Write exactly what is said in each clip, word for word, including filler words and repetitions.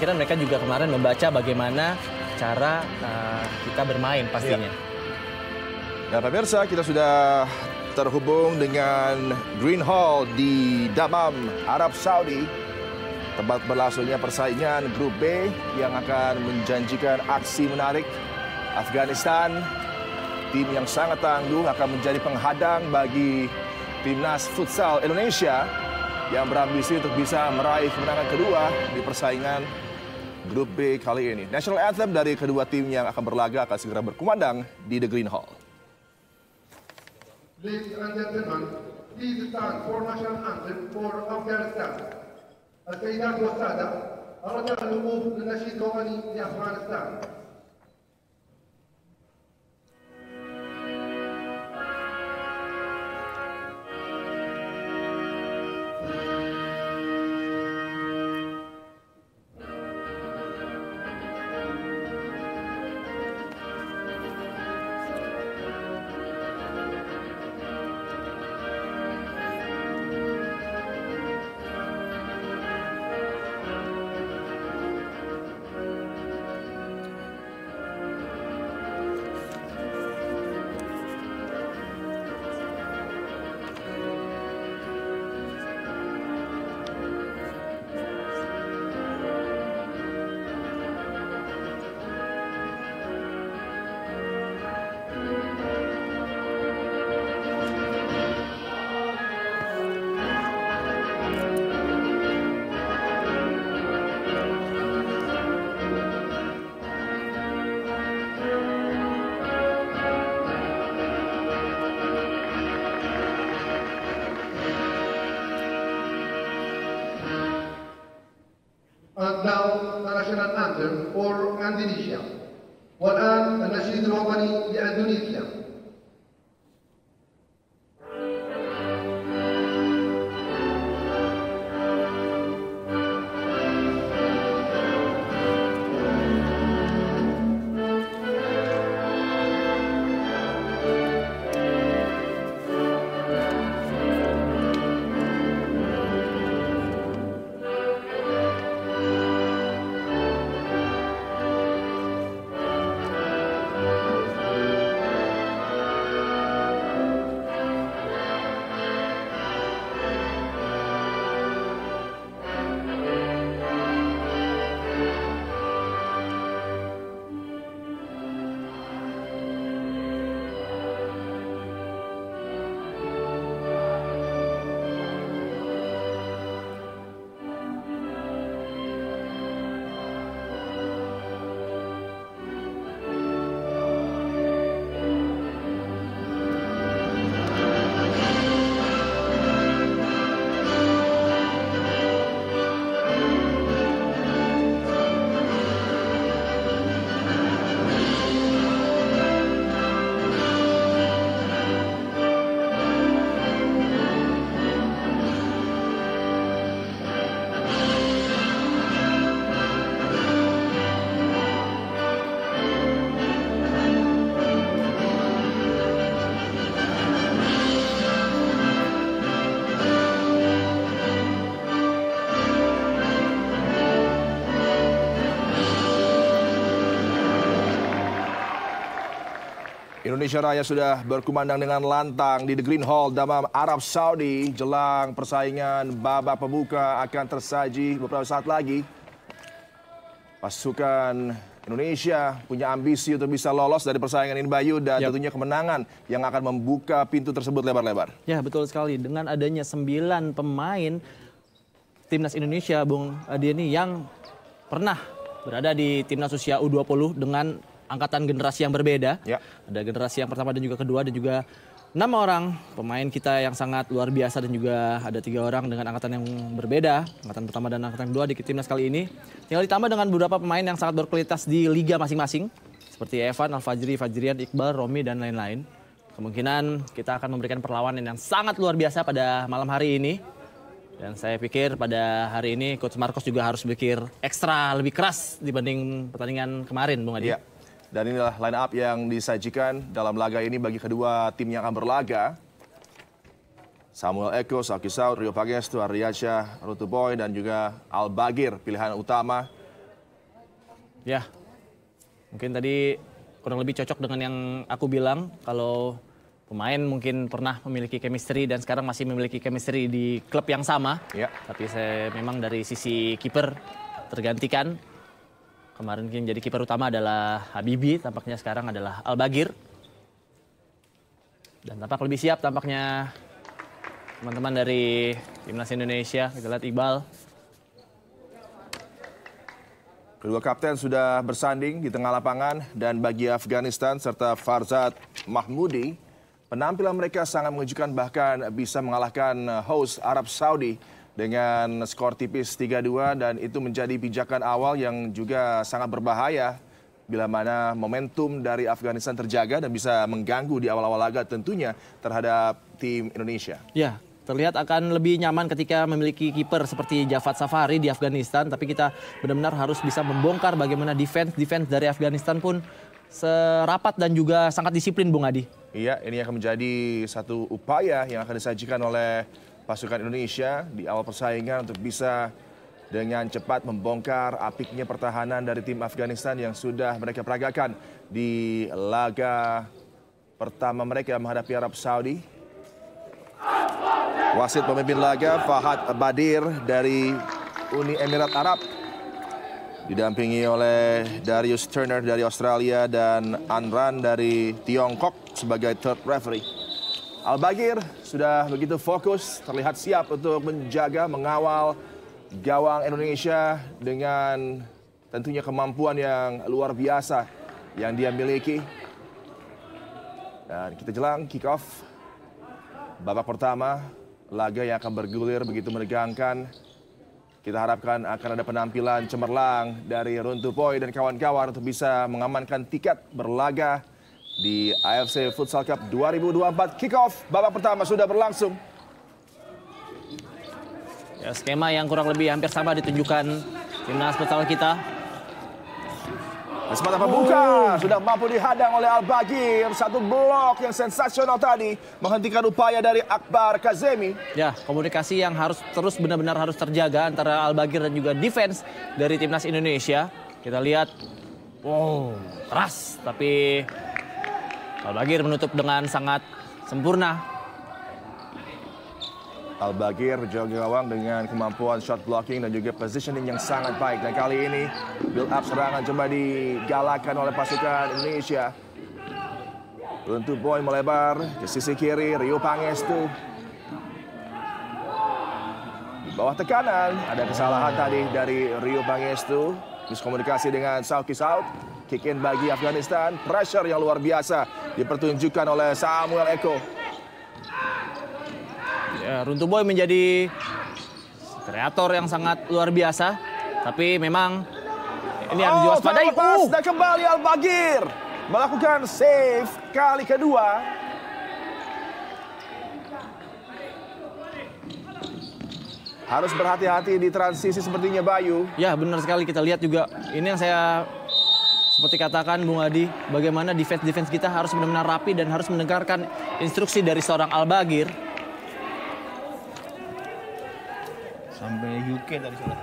kira mereka juga kemarin membaca bagaimana cara uh, kita bermain pastinya. Ya. Dan pemirsa, kita sudah terhubung dengan Green Hall di Dammam, Arab Saudi. Tempat berlangsungnya persaingan Grup B yang akan menjanjikan aksi menarik. Afghanistan, tim yang sangat tangguh, akan menjadi penghadang bagi Timnas Futsal Indonesia yang berambisi untuk bisa meraih kemenangan kedua di persaingan Grup B kali ini. National Anthem dari kedua tim yang akan berlaga akan segera berkumandang di The Green Hall. Ladies and gentlemen, please stand for national anthem for Afghanistan. السيدات والسادة، الرجاء الوقوف للنشيد الوطني لأفغانستان. And now the national anthem for Indonesia. والآن النشيد الوطني لإندونيسيا. Indonesia Raya sudah berkumandang dengan lantang di The Green Hall Dammam, Arab Saudi. Jelang persaingan babak pembuka akan tersaji beberapa saat lagi. Pasukan Indonesia punya ambisi untuk bisa lolos dari persaingan ini, Bayu, dan yep. tentunya kemenangan yang akan membuka pintu tersebut lebar-lebar. Ya, betul sekali. Dengan adanya sembilan pemain Timnas Indonesia, Bung Adieni, yang pernah berada di Timnas usia U dua puluh dengan angkatan generasi yang berbeda. Ya. Ada generasi yang pertama dan juga kedua, dan juga enam orang pemain kita yang sangat luar biasa, dan juga ada tiga orang dengan angkatan yang berbeda, angkatan pertama dan angkatan kedua di Timnas kali ini. Tinggal ditambah dengan beberapa pemain yang sangat berkualitas di liga masing-masing, seperti Evan, Al-Fajri, Fajrian, Iqbal, Romi, dan lain-lain. Kemungkinan kita akan memberikan perlawanan yang sangat luar biasa pada malam hari ini. Dan saya pikir pada hari ini Coach Marcos juga harus berpikir ekstra lebih keras dibanding pertandingan kemarin, Bung Adi. Ya. Dan inilah line up yang disajikan dalam laga ini bagi kedua tim yang akan berlaga. Samuel Eko, Sauki Saud, Rio Pagestu, Ardiansyah, Rutu Boy, dan juga Al Bagir, pilihan utama Ya, mungkin tadi kurang lebih cocok dengan yang aku bilang. Kalau pemain mungkin pernah memiliki chemistry dan sekarang masih memiliki chemistry di klub yang sama. Ya. Tapi saya memang dari sisi kiper tergantikan. Kemarin yang jadi kiper utama adalah Habibie, tampaknya sekarang adalah Al-Baghir. Dan tampak lebih siap tampaknya teman-teman dari Timnas Indonesia. Kita lihat Iqbal. Kedua kapten sudah bersanding di tengah lapangan dan bagi Afghanistan serta Farzad Mahmudi, penampilan mereka sangat mengejutkan bahkan bisa mengalahkan host Arab Saudi dengan skor tipis tiga dua dan itu menjadi pijakan awal yang juga sangat berbahaya bila mana momentum dari Afghanistan terjaga dan bisa mengganggu di awal-awal laga tentunya terhadap tim Indonesia. Ya. Terlihat akan lebih nyaman ketika memiliki kiper seperti Javad Safari di Afghanistan. Tapi kita benar-benar harus bisa membongkar bagaimana defense-defense dari Afghanistan pun serapat dan juga sangat disiplin, Bung Adi. Iya, ini akan menjadi satu upaya yang akan disajikan oleh pasukan Indonesia di awal persaingan untuk bisa dengan cepat membongkar apiknya pertahanan dari tim Afghanistan yang sudah mereka peragakan di laga pertama mereka menghadapi Arab Saudi. Wasit pemimpin laga Fahad Badir dari Uni Emirat Arab didampingi oleh Darius Turner dari Australia dan Anran dari Tiongkok sebagai third referee. Al-Baghir sudah begitu fokus, terlihat siap untuk menjaga, mengawal gawang Indonesia dengan tentunya kemampuan yang luar biasa yang dia miliki. Dan kita jelang kick off babak pertama. Laga yang akan bergulir begitu menegangkan. Kita harapkan akan ada penampilan cemerlang dari Runtuh Boy dan kawan-kawan untuk bisa mengamankan tiket berlaga di A F C Futsal Cup dua ribu dua puluh empat. Kick-off babak pertama sudah berlangsung. Ya, skema yang kurang lebih hampir sama ditunjukkan timnas futsal kita. Kesempatan pembuka sudah mampu dihadang oleh Al-Baghir. Satu blok yang sensasional tadi menghentikan upaya dari Akbar Kazemi. Ya, komunikasi yang harus terus benar-benar harus terjaga antara Al-Baghir dan juga defense dari timnas Indonesia. Kita lihat, wow, keras, tapi Al-Baghir menutup dengan sangat sempurna. Al-Baghir jauh gawang dengan kemampuan shot blocking dan juga positioning yang sangat baik. Dan kali ini build up serangan coba digalakan oleh pasukan Indonesia. Runtuh Boy melebar ke sisi kiri, Rio Pangestu. Di bawah tekanan, ada kesalahan tadi dari Rio Pangestu. Miskomunikasi dengan Sauki Saud. Kick in bagi Afghanistan, pressure yang luar biasa dipertunjukkan oleh Samuel Eko. Ya, Runtuh Boy menjadi kreator yang sangat luar biasa, tapi memang ini harus diwaspadai. Oh, dan kembali Al-Baghir melakukan save kali kedua. Harus berhati-hati di transisi sepertinya, Bayu. Ya, benar sekali, kita lihat juga. Ini yang saya seperti katakan, Bung Adi, bagaimana defense-defense kita harus benar-benar rapi dan harus mendengarkan instruksi dari seorang Al-Baghir. Sampai U K tadi sana.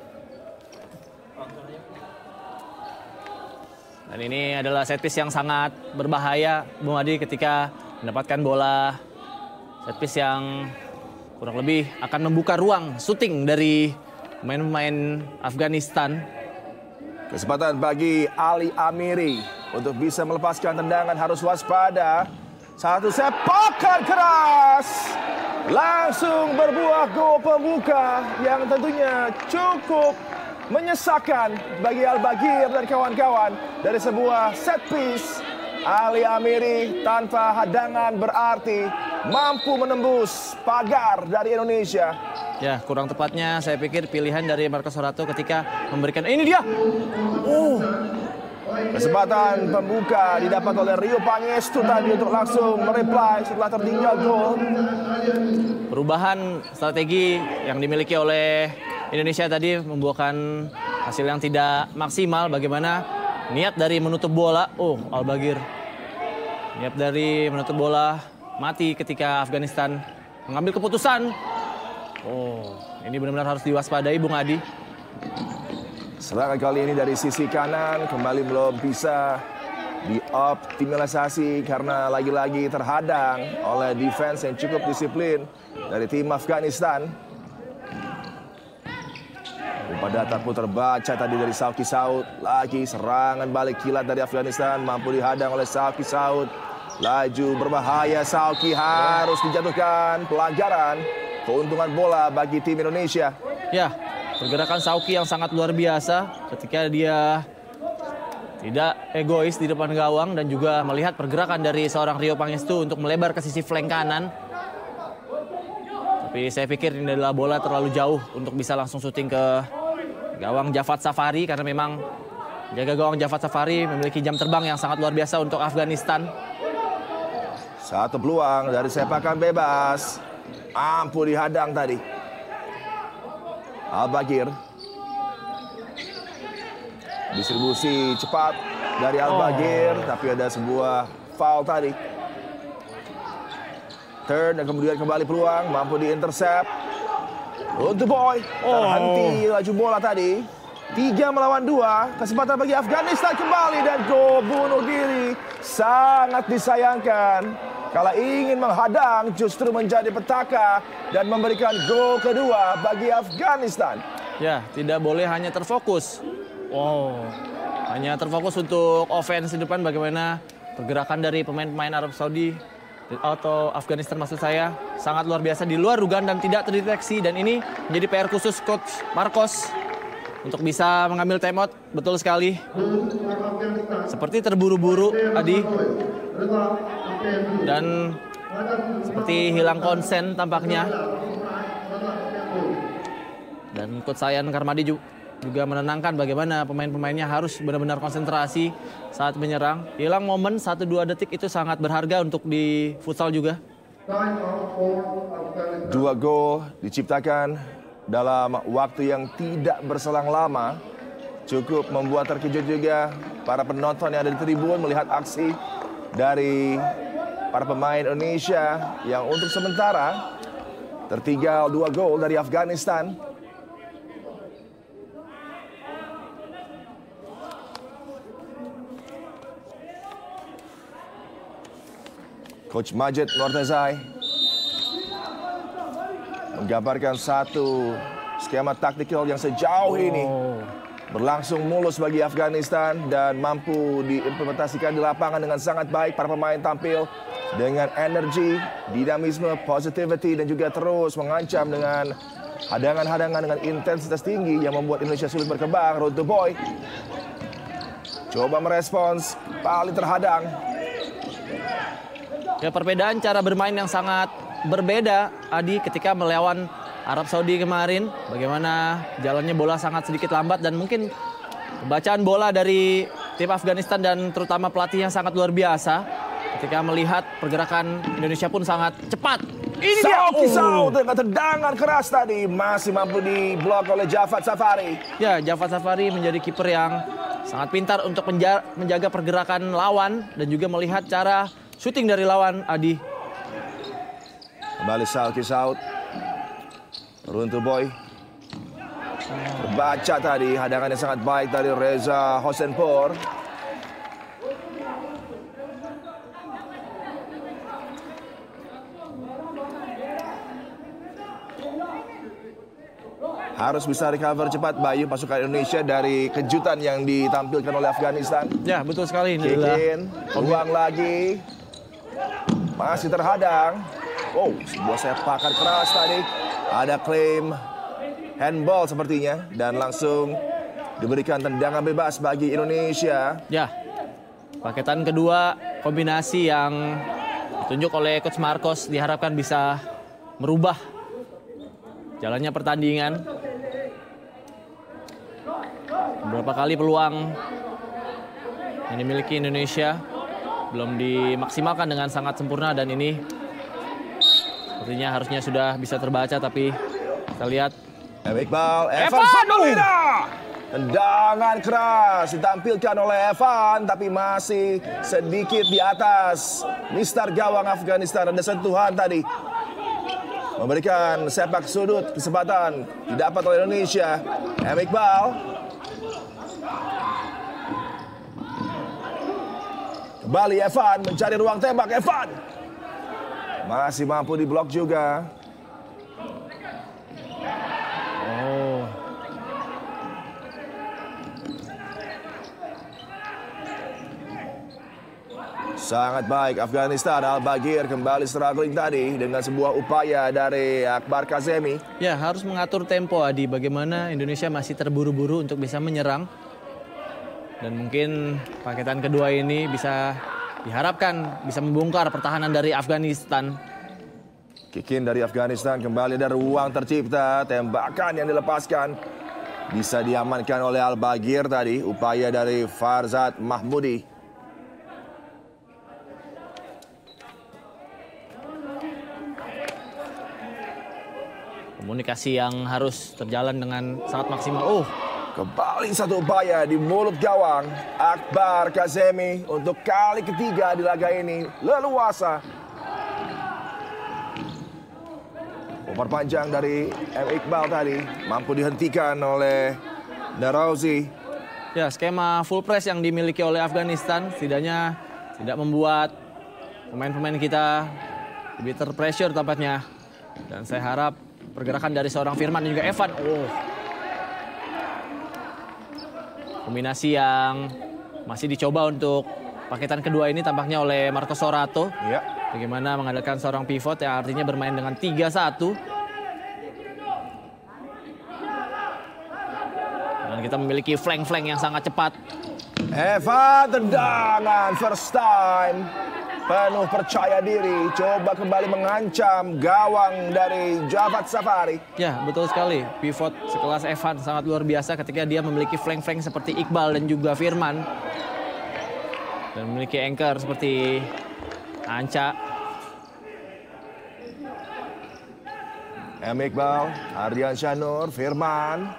Dan ini adalah set piece yang sangat berbahaya, Bung Adi, ketika mendapatkan bola. Set piece yang kurang lebih akan membuka ruang shooting dari pemain-pemain Afghanistan. Kesempatan bagi Ali Amiri untuk bisa melepaskan tendangan, harus waspada. Satu sepakan keras. Langsung berbuah gol pembuka yang tentunya cukup menyesakan bagi Al-Baghir dan kawan-kawan dari sebuah set piece. Ali Amiri tanpa hadangan berarti mampu menembus pagar dari Indonesia. Ya, kurang tepatnya saya pikir pilihan dari Marcos Sorato ketika memberikan ini dia. Oh. Kesempatan pembuka didapat oleh Rio Pangestu tadi untuk langsung mereply setelah tertinggal gol. Perubahan strategi yang dimiliki oleh Indonesia tadi membuahkan hasil yang tidak maksimal. Bagaimana niat dari menutup bola, oh Al-Baghir. Niat dari menutup bola mati ketika Afghanistan mengambil keputusan. Oh, ini benar-benar harus diwaspadai, Bung Adi. Serangan kali ini dari sisi kanan kembali belum bisa dioptimalisasi karena lagi-lagi terhadang oleh defense yang cukup disiplin dari tim Afghanistan. Umpan datar pun terbaca tadi dari Sauki Saud. Lagi serangan balik kilat dari Afghanistan, mampu dihadang oleh Sauki Saud. Laju berbahaya, Sauki harus dijatuhkan. Pelanggaran, keuntungan bola bagi tim Indonesia. Ya, pergerakan Sauki yang sangat luar biasa ketika dia tidak egois di depan gawang dan juga melihat pergerakan dari seorang Rio Pangestu untuk melebar ke sisi flank kanan. Tapi saya pikir ini adalah bola terlalu jauh untuk bisa langsung syuting ke gawang Javad Safari karena memang jaga gawang Javad Safari memiliki jam terbang yang sangat luar biasa untuk Afghanistan. Satu peluang dari sepakan bebas. Mampu dihadang tadi. Al-Bagir. Distribusi cepat dari Al-Bagir, oh. tapi ada sebuah foul tadi. Turn dan kemudian kembali peluang, mampu di-intercept. Untuk Boy, terhenti oh. laju bola tadi. Tiga melawan dua, kesempatan bagi Afghanistan kembali dan gol bunuh diri. Sangat disayangkan. Kalau ingin menghadang justru menjadi petaka dan memberikan gol kedua bagi Afghanistan. Ya, tidak boleh hanya terfokus. Wow, hanya terfokus untuk offense di depan bagaimana pergerakan dari pemain-pemain Arab Saudi atau Afghanistan maksud saya sangat luar biasa di luar dugaan dan tidak terdeteksi dan ini menjadi P R khusus Coach Marcos untuk bisa mengambil timeout. Betul sekali. Seperti terburu-buru Adi dan seperti hilang konsen tampaknya. Dan Coach Sayan Karmadi juga juga menenangkan bagaimana pemain-pemainnya harus benar-benar konsentrasi saat menyerang. Hilang momen satu dua detik itu sangat berharga untuk di futsal juga. Dua gol diciptakan dalam waktu yang tidak berselang lama. Cukup membuat terkejut juga para penonton yang ada di tribun melihat aksi dari para pemain Indonesia yang untuk sementara tertinggal dua gol dari Afghanistan. Coach Majid Mortazai menggambarkan satu skema taktikal yang sejauh ini berlangsung mulus bagi Afghanistan dan mampu diimplementasikan di lapangan dengan sangat baik. Para pemain tampil dengan energi, dinamisme, positivity dan juga terus mengancam dengan hadangan-hadangan dengan intensitas tinggi yang membuat Indonesia sulit berkembang. Road to Boy coba merespons, paling terhadang. Ya, perbedaan cara bermain yang sangat berbeda Adi ketika melawan Arab Saudi kemarin. Bagaimana jalannya bola sangat sedikit lambat dan mungkin pembacaan bola dari tim Afghanistan dan terutama pelatih yang sangat luar biasa ketika melihat pergerakan Indonesia pun sangat cepat. Ini dia. Sauki Saud dengan tendangan keras tadi masih mampu diblok oleh Javad Safari. Ya, Javad Safari menjadi kiper yang sangat pintar untuk menjaga pergerakan lawan dan juga melihat cara syuting dari lawan Adi. Kembali Sauki Saud. Runtuh Boy. Terbaca tadi hadangan yang sangat baik dari Reza Hosenpor. Harus bisa recover cepat Bayu pasukan Indonesia dari kejutan yang ditampilkan oleh Afghanistan. Ya, betul sekali. Ini Kick in, peluang lagi. Masih terhadang. Wow, sebuah sepakan keras tadi. Ada klaim handball sepertinya. Dan langsung diberikan tendangan bebas bagi Indonesia. Ya, paketan kedua kombinasi yang ditunjuk oleh Coach Marcos diharapkan bisa merubah jalannya pertandingan. Beberapa kali peluang yang dimiliki Indonesia belum dimaksimalkan dengan sangat sempurna dan ini sepertinya harusnya sudah bisa terbaca, tapi kita lihat M. Iqbal, Evan Fadolina. Tendangan keras ditampilkan oleh Evan tapi masih sedikit di atas mistar gawang Afghanistan. Ada sentuhan tadi memberikan sepak sudut, kesempatan didapat oleh Indonesia. M. Iqbal Kembali Evan mencari ruang tembak. Evan masih mampu diblok juga. Oh. Sangat baik Afghanistan. Al-Baghir kembali struggling tadi dengan sebuah upaya dari Akbar Kazemi. Ya, harus mengatur tempo Adi. Bagaimana Indonesia masih terburu-buru untuk bisa menyerang. Dan mungkin paketan kedua ini bisa diharapkan bisa membongkar pertahanan dari Afghanistan. Kick-in dari Afghanistan, kembali ada ruang tercipta. Tembakan yang dilepaskan bisa diamankan oleh Al-Baghir tadi. Upaya dari Farzad Mahmudi. Komunikasi yang harus terjalan dengan sangat maksimal. Oh, Kembali satu upaya di mulut gawang. Akbar Kazemi untuk kali ketiga di laga ini. Leluasa. Umpan panjang dari M. Iqbal tadi. Mampu dihentikan oleh Narouzi. ya skema full press yang dimiliki oleh Afghanistan setidaknya tidak membuat pemain-pemain kita lebih terpressure tampaknya. Dan saya harap pergerakan dari seorang Firman dan juga Evan. Oh. Kombinasi yang masih dicoba untuk paketan kedua ini tampaknya oleh Marco Sorato. Ya. Bagaimana mengandalkan seorang pivot yang artinya bermain dengan tiga satu. Dan kita memiliki flank-flank yang sangat cepat. Evan tendangan first time. Penuh percaya diri, coba kembali mengancam gawang dari Javad Safari. Ya, betul sekali. Pivot sekelas Evan sangat luar biasa ketika dia memiliki flank-flank seperti Iqbal dan juga Firman. Dan memiliki anchor seperti Anca. M. Iqbal, Ardian Syanur, Firman.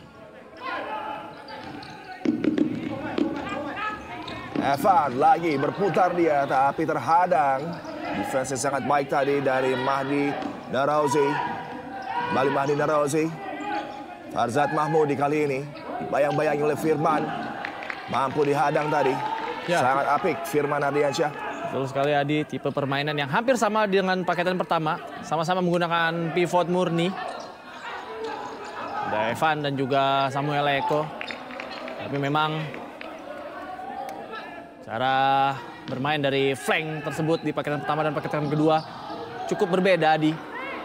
Evan lagi berputar dia tapi terhadang. Defense sangat baik tadi dari Mahdi Narouzi. Kembali Mahdi Narouzi. Farzad Mahmudi kali ini bayang-bayangi oleh Firman. Mampu dihadang tadi. Ya. Sangat apik Firman Ardiansyah. Betul sekali Adi, tipe permainan yang hampir sama dengan paketan pertama. Sama-sama menggunakan pivot murni. Ada Evan dan juga Samuel Eko. Tapi memang cara bermain dari flank tersebut di paketan pertama dan paketan kedua cukup berbeda, Adi.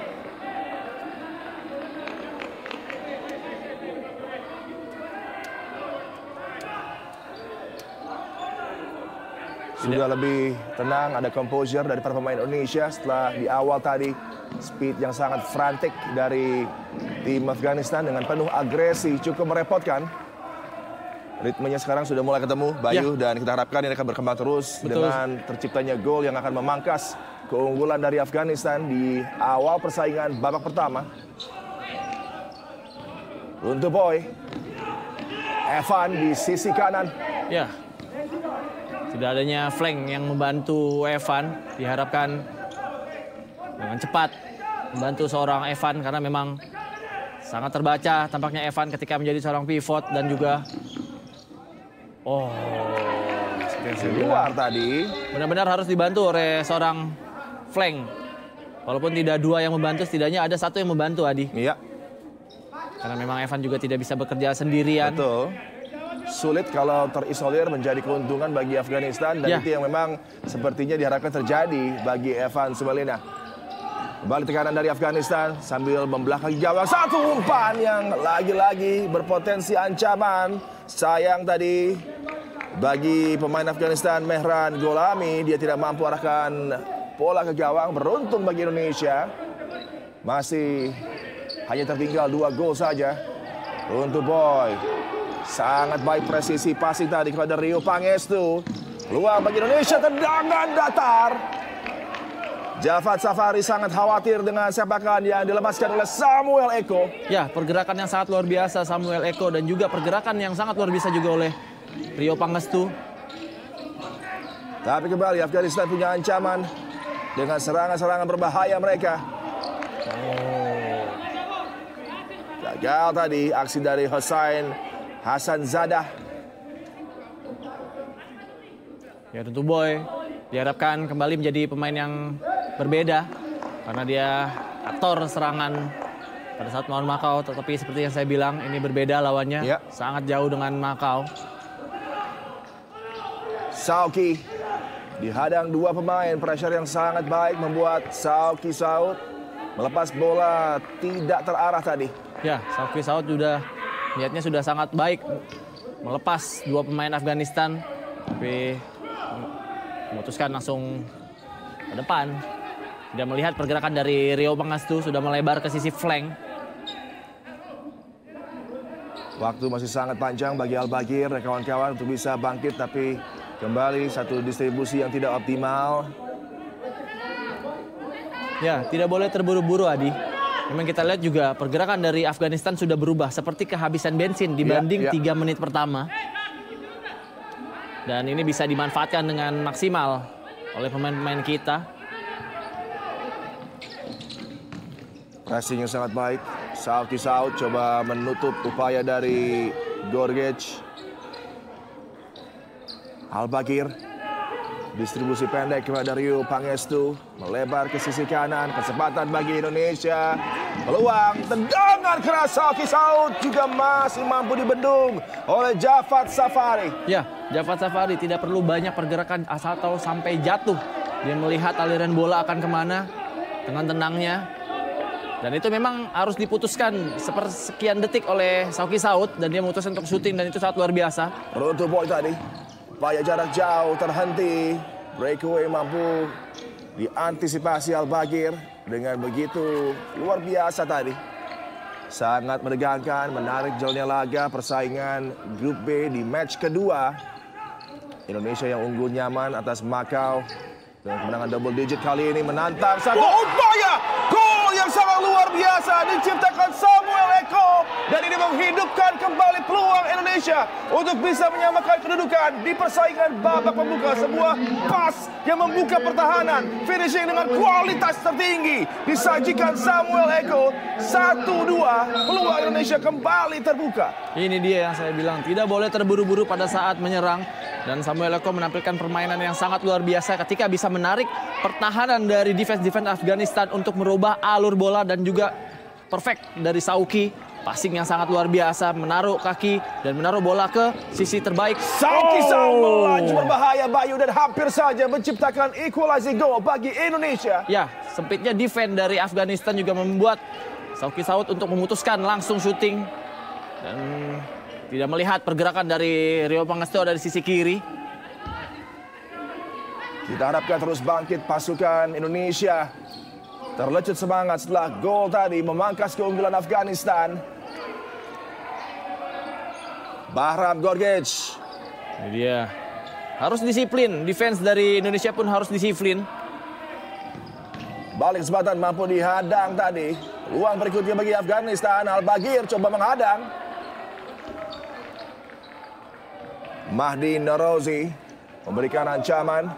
Sudah lebih tenang, ada composure dari para pemain Indonesia setelah di awal tadi speed yang sangat frantic dari tim Afghanistan dengan penuh agresi cukup merepotkan. Ritmenya sekarang sudah mulai ketemu Bayu ya. Dan kita harapkan ini akan berkembang terus. Betul. Dengan terciptanya gol yang akan memangkas keunggulan dari Afghanistan di awal persaingan babak pertama. Untuk Boy, Evan di sisi kanan. Ya, tidak adanya flank yang membantu Evan diharapkan dengan cepat membantu seorang Evan karena memang sangat terbaca tampaknya Evan ketika menjadi seorang pivot dan juga oh, di luar tadi. Benar-benar harus dibantu oleh seorang flank. Walaupun tidak dua yang membantu, setidaknya ada satu yang membantu, Adi. Iya. Karena memang Evan juga tidak bisa bekerja sendirian. Betul. Sulit kalau terisolir menjadi keuntungan bagi Afghanistan. Dan ya. Itu yang memang sepertinya diharapkan terjadi bagi Evan Subalina. Kembali tekanan dari Afghanistan sambil membelakangi gawang. Satu umpan yang lagi-lagi berpotensi ancaman. Sayang tadi bagi pemain Afghanistan Mehran Golami, dia tidak mampu arahkan bola ke gawang. Beruntung bagi Indonesia, masih hanya tertinggal dua gol saja. Untuk Boy, sangat baik presisi passing tadi kepada Rio Pangestu. Luar bagi Indonesia, tendangan datar. Javad Safari sangat khawatir dengan sepakan yang dilepaskan oleh Samuel Eko. Ya, pergerakan yang sangat luar biasa Samuel Eko dan juga pergerakan yang sangat luar biasa juga oleh Rio Pangestu. Tapi kembali Afghanistan punya ancaman dengan serangan-serangan berbahaya mereka. Oh. Gagal tadi aksi dari Hussein Hasan Zadah. Ya tentu Boy diharapkan kembali menjadi pemain yang berbeda karena dia aktor serangan pada saat melawan Macau, tetapi seperti yang saya bilang ini berbeda lawannya, ya. Sangat jauh dengan Macau. Sauki dihadang dua pemain, pressure yang sangat baik membuat Sauki Saud melepas bola tidak terarah tadi. Ya, Sauki Saud sudah niatnya sudah sangat baik melepas dua pemain Afghanistan, tapi memutuskan langsung ke depan. Dia melihat pergerakan dari Rio Pangastu sudah melebar ke sisi flank. Waktu masih sangat panjang bagi Al-Baghir dan kawan-kawan untuk bisa bangkit, tapi kembali satu distribusi yang tidak optimal. Ya, tidak boleh terburu-buru, Adi. Memang kita lihat juga pergerakan dari Afghanistan sudah berubah seperti kehabisan bensin dibanding ya, ya. tiga menit pertama. Dan ini bisa dimanfaatkan dengan maksimal oleh pemain-pemain kita. Pressing yang sangat baik. Sauki Saud coba menutup upaya dari Gorgej. Al-Baghir. Distribusi pendek kepada Rio Pangestu. Melebar ke sisi kanan. Kesempatan bagi Indonesia. Peluang. Tendangan keras Sauki Saud juga masih mampu dibendung oleh Javad Safari. Ya, Javad Safari tidak perlu banyak pergerakan asal tahu sampai jatuh. Dia melihat aliran bola akan kemana dengan tenangnya. Dan itu memang harus diputuskan sepersekian detik oleh Sauki Saud. Dan dia memutuskan untuk syuting dan itu sangat luar biasa. Runtuh Boy tadi. Upaya jarak jauh terhenti. Breakaway mampu diantisipasi Al-Baghir. Dengan begitu luar biasa tadi. Sangat menegangkan, menarik jalannya laga persaingan grup B di match kedua. Indonesia yang unggul nyaman atas Macau. Dengan kemenangan double digit kali ini menantang satu upaya gol yang sangat luar biasa diciptakan Samuel Eko. Dan ini menghidupkan kembali peluang Indonesia untuk bisa menyamakan kedudukan di persaingan babak pembuka. Sebuah pas yang membuka pertahanan, finishing dengan kualitas tertinggi disajikan Samuel Eko. Satu dua, peluang Indonesia kembali terbuka. Ini dia yang saya bilang, tidak boleh terburu-buru pada saat menyerang. Dan Samuel Eko menampilkan permainan yang sangat luar biasa ketika bisa menarik pertahanan dari defense-defense Afghanistan untuk merubah alur bola dan juga perfect dari Sauki. Passing yang sangat luar biasa, menaruh kaki dan menaruh bola ke sisi terbaik. Sauki Saud melaju berbahaya Bayu dan hampir saja menciptakan equalizing goal bagi Indonesia. Ya, sempitnya defense dari Afghanistan juga membuat Sauki Saud untuk memutuskan langsung syuting. Dan tidak melihat pergerakan dari Rio Pangestu dari sisi kiri. Kita harapkan terus bangkit pasukan Indonesia. Terlecut semangat setelah gol tadi memangkas keunggulan Afghanistan. Bahram Gorgej. Ini dia. Harus disiplin. Defense dari Indonesia pun harus disiplin. Balik kesempatan mampu dihadang tadi. Peluang berikutnya bagi Afghanistan. Al-Baghir coba menghadang. Mahdi Norozi memberikan ancaman.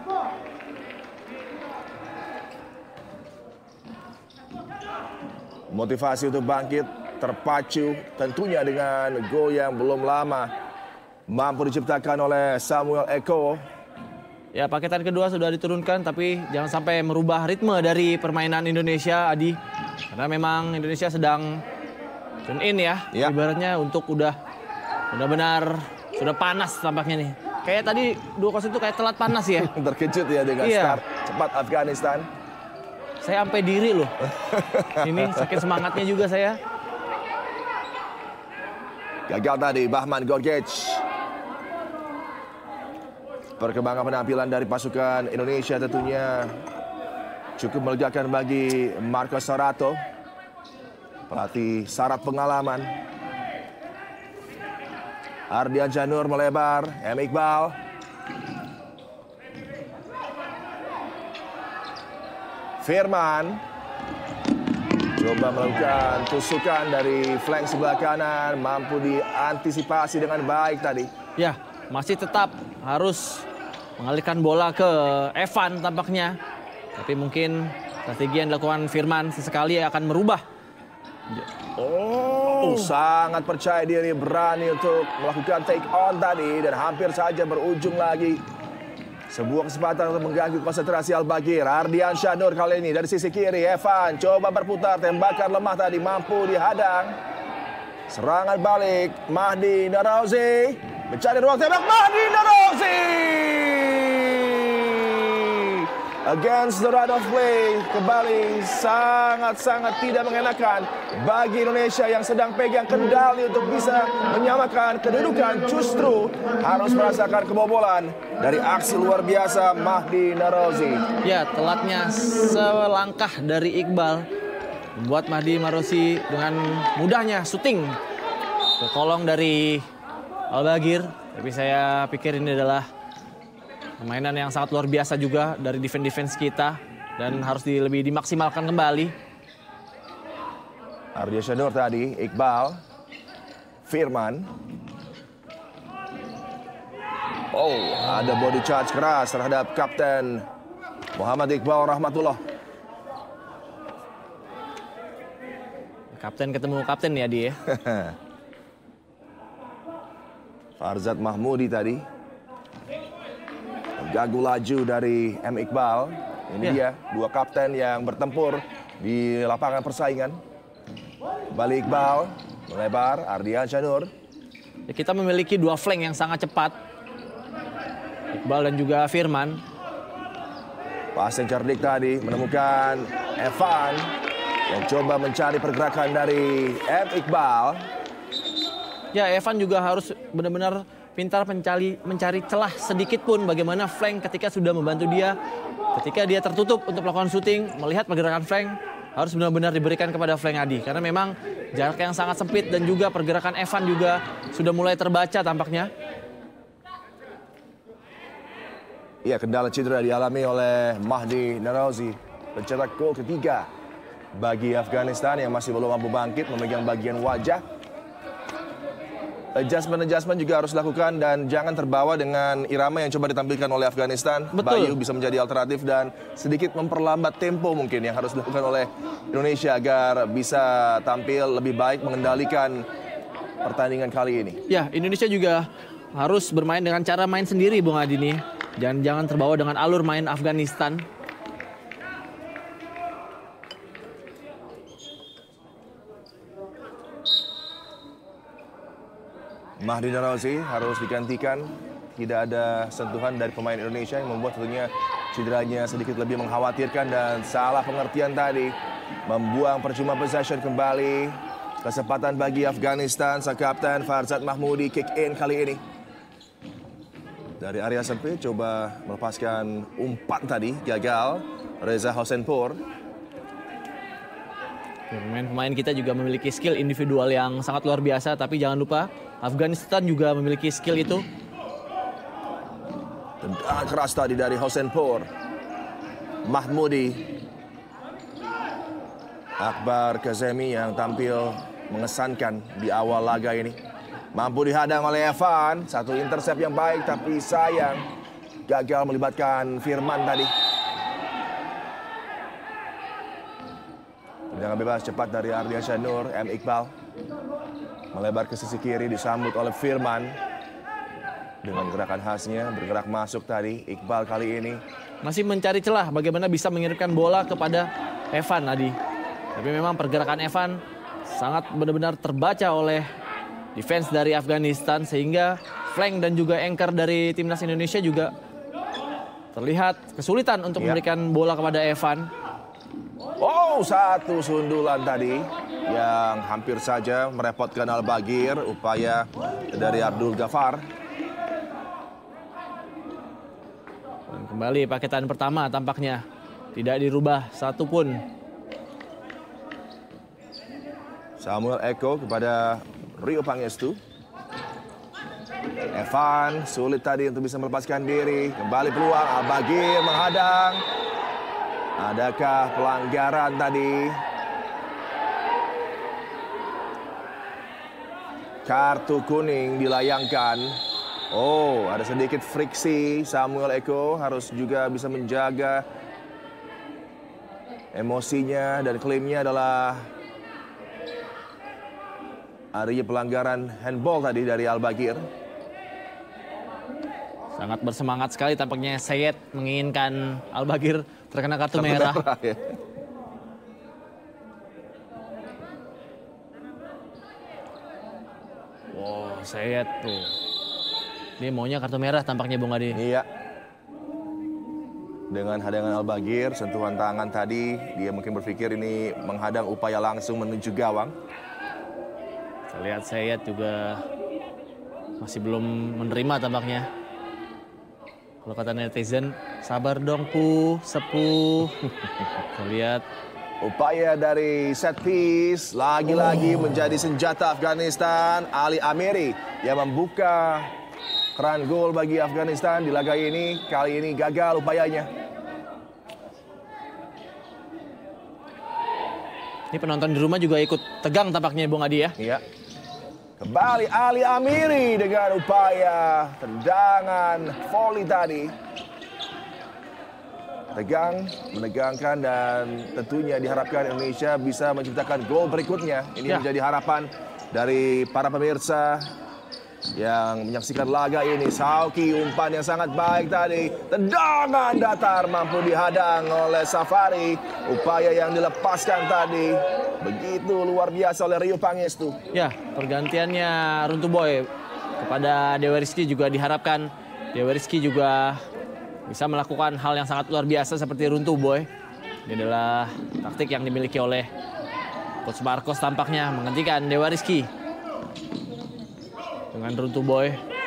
Motivasi untuk bangkit terpacu tentunya dengan gol yang belum lama mampu diciptakan oleh Samuel Eko. Ya, paketan kedua sudah diturunkan tapi jangan sampai merubah ritme dari permainan Indonesia, Adi. Karena memang Indonesia sedang tune in ya. Ya. Ibaratnya untuk udah benar-benar sudah panas tampaknya nih. Kayak tadi dua kosong itu kayak telat panas ya. Terkejut ya dengan Iya. start cepat Afghanistan. Saya sampai diri loh. Ini saking semangatnya juga saya. Gagal tadi Bahman Gorgej. Perkembangan penampilan dari pasukan Indonesia tentunya cukup melegakan bagi Marco Sorato. Pelatih syarat pengalaman. Ardian Janur melebar, M. Iqbal. Firman coba melakukan tusukan dari flank sebelah kanan, mampu diantisipasi dengan baik tadi. Ya, masih tetap harus mengalihkan bola ke Evan tampaknya. Tapi mungkin strategi yang dilakukan Firman sesekali akan merubah. Oh, sangat percaya diri, berani untuk melakukan take on tadi dan hampir saja berujung lagi Sebuah kesempatan untuk mengganggu konsentrasi Al-Baghir. Ardian Syanur kali ini dari sisi kiri. Evan coba berputar, tembakan lemah tadi mampu dihadang. Serangan balik Mahdi Narazi. Mencari ruang tembak Mahdi Narazi. Against the right of play, kembali sangat-sangat tidak mengenakan bagi Indonesia yang sedang pegang kendali untuk bisa menyamakan kedudukan, justru harus merasakan kebobolan dari aksi luar biasa Mahdi Narazi. Ya, telatnya selangkah dari Iqbal membuat Mahdi Narazi dengan mudahnya syuting ke kolong dari Al-Baghir. Tapi saya pikir ini adalah permainan yang sangat luar biasa juga dari defense-defense kita dan harus di, lebih dimaksimalkan kembali. Ardian Syanur tadi, Iqbal, Firman. Oh, ada body charge keras terhadap Kapten Muhammad Iqbal Rahmatullah. Kapten ketemu kapten ya dia. Farzad Mahmudi tadi. Gagu laju dari M. Iqbal. Ini ya. dia, dua kapten yang bertempur di lapangan persaingan. Balik Iqbal, melebar, Ardian Syanur. Ya, kita memiliki dua flank yang sangat cepat. Iqbal dan juga Firman. Pas yang cerdik tadi, menemukan Evan yang coba mencari pergerakan dari M. Iqbal. Ya, Evan juga harus benar-benar pintar mencari, mencari celah sedikit pun bagaimana flank ketika sudah membantu dia. Ketika dia tertutup untuk melakukan syuting, melihat pergerakan flank harus benar-benar diberikan kepada flank Adi. Karena memang jarak yang sangat sempit dan juga pergerakan Evan juga sudah mulai terbaca tampaknya. Iya, kendala cedera dialami oleh Mahdi Narazi. Pencetak gol ketiga bagi Afghanistan yang masih belum mampu bangkit, memegang bagian wajah. Adjustment-adjustment juga harus dilakukan dan jangan terbawa dengan irama yang coba ditampilkan oleh Afghanistan. Betul. Bayu bisa menjadi alternatif dan sedikit memperlambat tempo mungkin yang harus dilakukan oleh Indonesia agar bisa tampil lebih baik mengendalikan pertandingan kali ini. Ya, Indonesia juga harus bermain dengan cara main sendiri, Bung Adi nih. Dan jangan terbawa dengan alur main Afghanistan. Mahdi Narazi harus digantikan. Tidak ada sentuhan dari pemain Indonesia yang membuat tentunya cederanya sedikit lebih mengkhawatirkan dan salah pengertian tadi. Membuang percuma possession kembali. Kesempatan bagi Afghanistan, sang kapten Farzad Mahmudi kick in kali ini. Dari area sempit coba melepaskan umpan tadi, gagal. Reza Hosenpur. Pemain-pemain kita juga memiliki skill individual yang sangat luar biasa, tapi jangan lupa Afghanistan juga memiliki skill itu. Tendangan keras tadi dari Hosenpur. Mahmudi. Akbar Kazemi yang tampil mengesankan di awal laga ini. Mampu dihadang oleh Evan. Satu intercept yang baik tapi sayang gagal melibatkan Firman tadi. Tendangan bebas cepat dari Ardian Syanur, M. Iqbal. Melebar ke sisi kiri disambut oleh Firman. Dengan gerakan khasnya bergerak masuk tadi. Iqbal kali ini Masih mencari celah bagaimana bisa mengirimkan bola kepada Evan Adi. Tapi memang pergerakan Evan sangat benar-benar terbaca oleh defense dari Afghanistan. Sehingga flank dan juga anchor dari timnas Indonesia juga terlihat kesulitan untuk ya. memberikan bola kepada Evan. Oh, satu sundulan tadi yang hampir saja merepotkan Al-Baghir. Upaya dari Abdul Ghaffar. Dan kembali paketan pertama tampaknya tidak dirubah satupun. Samuel Eko kepada Rio Pangestu. Evan sulit tadi untuk bisa melepaskan diri. Kembali peluang, Al-Baghir menghadang. Adakah pelanggaran tadi? Kartu kuning dilayangkan. Oh, ada sedikit friksi. Samuel Eko harus juga bisa menjaga emosinya dan klaimnya adalah adanya pelanggaran handball tadi dari Al-Baghir. Sangat bersemangat sekali tampaknya Sayed menginginkan Al-Baghir terkena kartu, Kartu merah. merah, ya. Wow, Sayed tuh. Dia maunya kartu merah tampaknya Bung Adi. Iya. Dengan hadangan Al-Baghir, sentuhan tangan tadi, dia mungkin berpikir ini menghadang upaya langsung menuju gawang. Kita lihat Sayed juga masih belum menerima tampaknya. Kalau kata netizen, sabar dong Pu, sepuh. Kita lihat. Upaya dari set piece, lagi-lagi oh. menjadi senjata Afghanistan. Ali Amiri yang membuka keran gol bagi Afghanistan di laga ini. Kali ini gagal upayanya. Ini penonton di rumah juga ikut tegang tampaknya Bung Adi ya. Iya. Kembali Ali Amiri dengan upaya tendangan volley tadi. Tegang, menegangkan, dan tentunya diharapkan Indonesia bisa menciptakan gol berikutnya. Ini ya. menjadi harapan dari para pemirsa yang menyaksikan laga ini. Sauki, umpan yang sangat baik tadi. Tendangan datar mampu dihadang oleh Safari. Upaya yang dilepaskan tadi begitu luar biasa oleh Rio Pangestu. Ya, pergantiannya Runtuh Boy kepada Dewa Rizky juga diharapkan Dewa Rizky juga bisa melakukan hal yang sangat luar biasa seperti Runtuh Boy. Ini adalah taktik yang dimiliki oleh Coach Marcos tampaknya menghentikan Dewa Rizky dengan Runtuh Boy.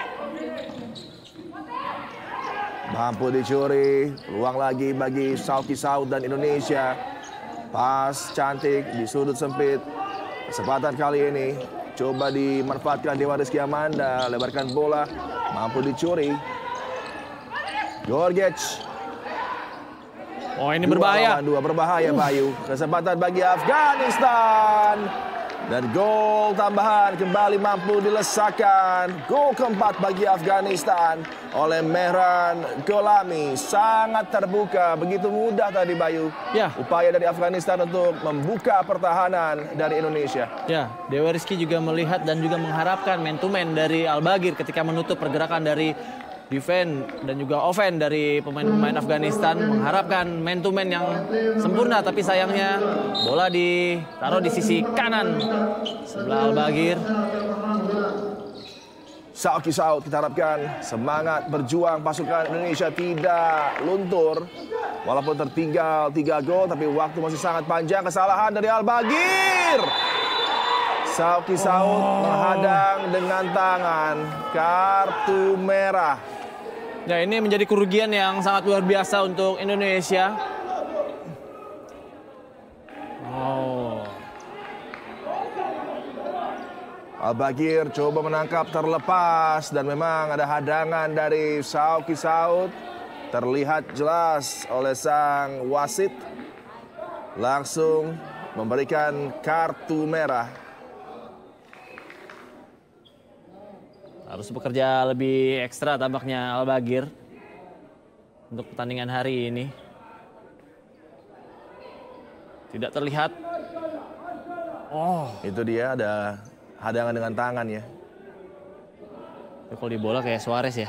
Mampu dicuri, peluang lagi bagi Sauki Saud dan Indonesia. Pas cantik di sudut sempit. Kesempatan kali ini coba dimanfaatkan Dewa Rizky Amanda, lebarkan bola, mampu dicuri. Gorgic. Oh, ini dua berbahaya. Dua berbahaya Bayu. Kesempatan bagi Afghanistan. Dan gol tambahan kembali mampu dilesakan. Gol keempat bagi Afghanistan oleh Mehran Golami. Sangat terbuka, begitu mudah tadi Bayu. Ya. Upaya dari Afghanistan untuk membuka pertahanan dari Indonesia. Ya, Dewa Rizky juga melihat dan juga mengharapkan man to man dari Al-Baghir ketika menutup pergerakan dari defense dan juga offense dari pemain-pemain Afghanistan, mengharapkan man to man yang sempurna, tapi sayangnya bola ditaruh di sisi kanan sebelah Al-Baghir. Sauki Saud, kita harapkan semangat berjuang pasukan Indonesia tidak luntur. Walaupun tertinggal tiga gol, tapi waktu masih sangat panjang. Kesalahan dari Al-Baghir. Sauki Saud oh. menghadang dengan tangan, kartu merah. Ya, ini menjadi kerugian yang sangat luar biasa untuk Indonesia. Oh. Al-Baghir coba menangkap terlepas dan memang ada hadangan dari Sauki Saud. Terlihat jelas oleh sang wasit. Langsung memberikan kartu merah. Harus bekerja lebih ekstra tampaknya Al-Baghir untuk pertandingan hari ini. Tidak terlihat. Oh, itu dia ada hadangan dengan tangan ya. Kalau di bola kayak Suarez ya.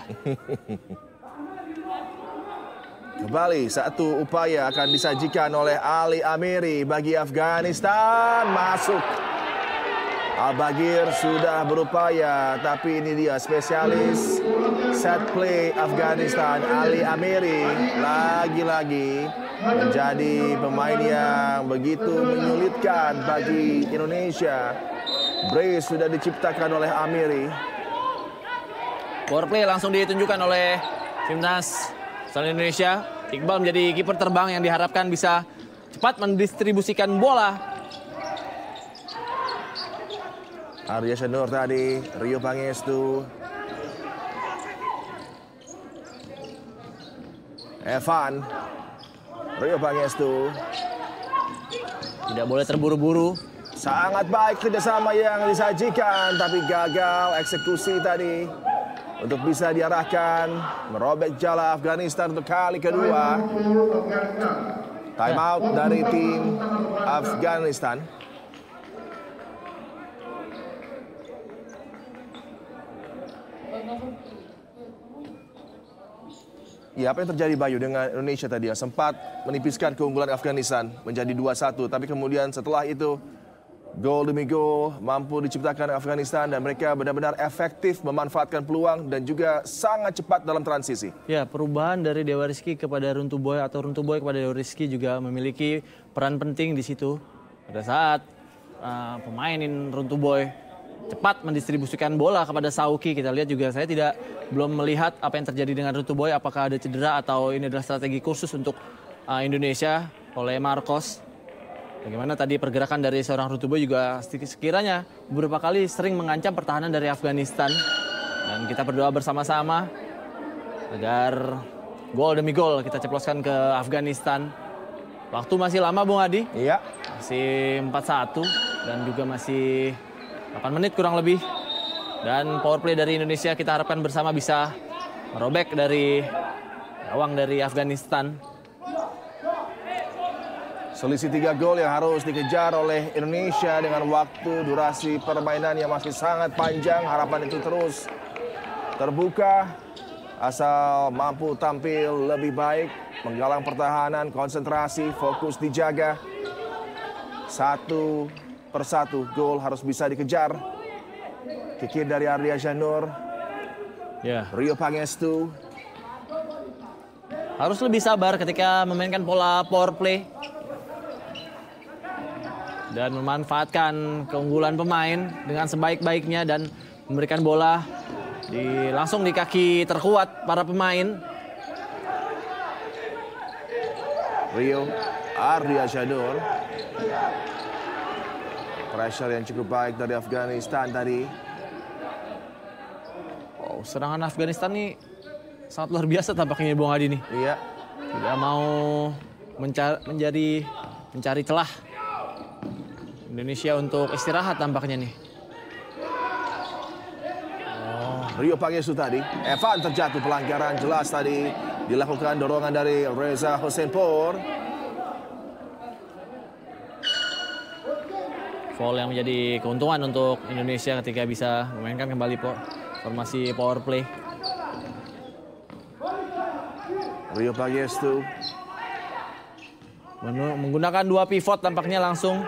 Kembali satu upaya akan disajikan oleh Ali Amiri bagi Afghanistan. Masuk. Al-Baghir sudah berupaya, tapi ini dia spesialis set play Afghanistan. Ali Amiri lagi-lagi menjadi pemain yang begitu menyulitkan bagi Indonesia. Brace sudah diciptakan oleh Amiri. Power play langsung ditunjukkan oleh timnas Indonesia. Iqbal menjadi kiper terbang yang diharapkan bisa cepat mendistribusikan bola. Arya Shenur tadi, Rio Pangestu. Evan. Rio Pangestu. Tidak boleh terburu-buru. Sangat baik kerjasama yang disajikan, tapi gagal eksekusi tadi. Untuk bisa diarahkan, merobek jala Afghanistan untuk kali kedua. Time out dari tim Afghanistan. Ya, apa yang terjadi Bayu dengan Indonesia tadi yang sempat menipiskan keunggulan Afghanistan menjadi dua satu, tapi kemudian setelah itu gol demi gol mampu diciptakan Afghanistan dan mereka benar-benar efektif memanfaatkan peluang dan juga sangat cepat dalam transisi. Ya, perubahan dari Dewa Rizky kepada Runtuh Boy atau Runtuh Boy kepada Dewa Rizky juga memiliki peran penting di situ. Pada saat uh, pemainin Runtuh Boy cepat mendistribusikan bola kepada Sauki, kita lihat juga saya tidak belum melihat apa yang terjadi dengan Runtuh Boy, apakah ada cedera atau ini adalah strategi khusus untuk uh, Indonesia oleh Marcos. Bagaimana tadi pergerakan dari seorang Runtuh Boy juga sekiranya beberapa kali sering mengancam pertahanan dari Afghanistan. Dan kita berdoa bersama-sama agar gol demi gol kita ceploskan ke Afghanistan. Waktu masih lama Bung Adi. Iya. Masih empat satu dan juga masih delapan menit kurang lebih. Dan power play dari Indonesia kita harapkan bersama bisa merobek dari gawang dari Afghanistan. Selisih tiga gol yang harus dikejar oleh Indonesia dengan waktu durasi permainan yang masih sangat panjang. Harapan itu terus terbuka asal mampu tampil lebih baik, menggalang pertahanan, konsentrasi, fokus dijaga. Satu persatu gol harus bisa dikejar. Kikir dari Ardia Janur, Ya, Rio Pangestu. harus lebih sabar ketika memainkan pola power play dan memanfaatkan keunggulan pemain dengan sebaik-baiknya dan memberikan bola di langsung di kaki terkuat para pemain. Rio Ardia Janur. Pressure yang cukup baik dari Afghanistan tadi. Oh, serangan Afghanistan nih sangat luar biasa tampaknya Bung Adi nih. Iya. Tidak mau mencari, menjadi mencari celah Indonesia untuk istirahat tampaknya nih. Rio Pangestu tadi. Evan terjatuh, pelanggaran jelas tadi. Dilakukan dorongan dari Reza Hossein-Pour. Foul yang menjadi keuntungan untuk Indonesia ketika bisa memainkan kembali po formasi power play. Rio Pangestu. Menggunakan dua pivot tampaknya langsung.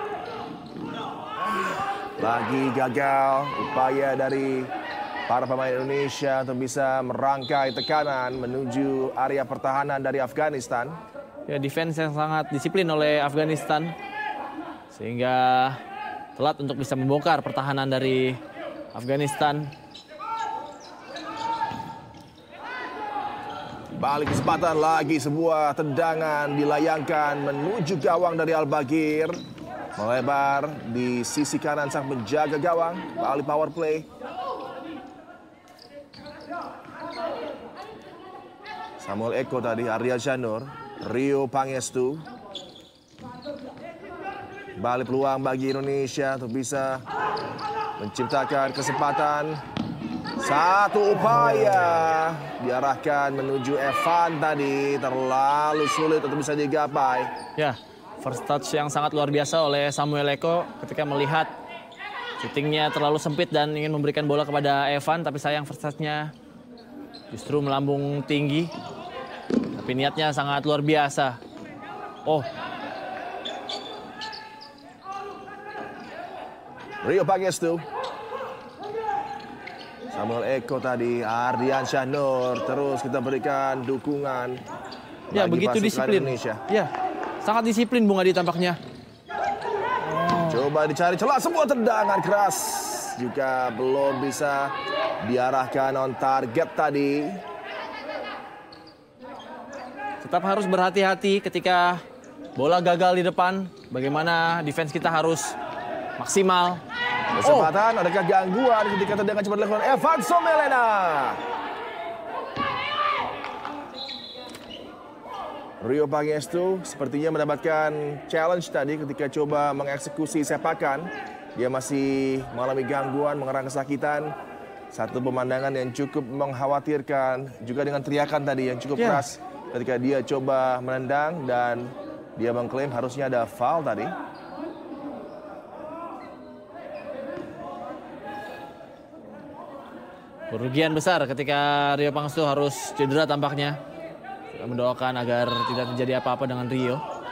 Lagi gagal upaya dari para pemain Indonesia untuk bisa merangkai tekanan menuju area pertahanan dari Afghanistan. Ya, defense yang sangat disiplin oleh Afghanistan sehingga telat untuk bisa membongkar pertahanan dari Afghanistan. Balik kesempatan lagi, sebuah tendangan dilayangkan menuju gawang dari Al-Bagir. Melebar di sisi kanan sang menjaga gawang. Balik power play. Samuel Eko tadi, Ardia Janur, Rio Pangestu. Balik peluang bagi Indonesia untuk bisa menciptakan kesempatan. Satu upaya diarahkan menuju Evan tadi, terlalu sulit untuk bisa digapai. Ya, first touch yang sangat luar biasa oleh Samuel Eko ketika melihat shootingnya terlalu sempit dan ingin memberikan bola kepada Evan, tapi sayang first touch-nya justru melambung tinggi. Tapi niatnya sangat luar biasa. Oh, Rio Pangestu. Samuel Eko tadi, Ardian Syahnur, terus kita berikan dukungan. ya bagi begitu pasukan disiplin. Indonesia. Ya, sangat disiplin Bung Adi tampaknya. Coba dicari celah, sebuah tendangan keras juga belum bisa diarahkan on target tadi. Tetap harus berhati-hati ketika bola gagal di depan. Bagaimana defense kita harus maksimal. Kesempatan, oh. Adakah gangguan ketika tendangan cepat dilakukan Evan Somelena. Rio Pangestu sepertinya mendapatkan challenge tadi ketika coba mengeksekusi sepakan. Dia masih mengalami gangguan, mengerang kesakitan. Satu pemandangan yang cukup mengkhawatirkan, juga dengan teriakan tadi yang cukup yeah. keras ketika dia coba menendang dan dia mengklaim harusnya ada foul tadi. Kerugian besar ketika Rio Pangestu harus cedera tampaknya. Kita mendoakan agar tidak terjadi apa-apa dengan Rio.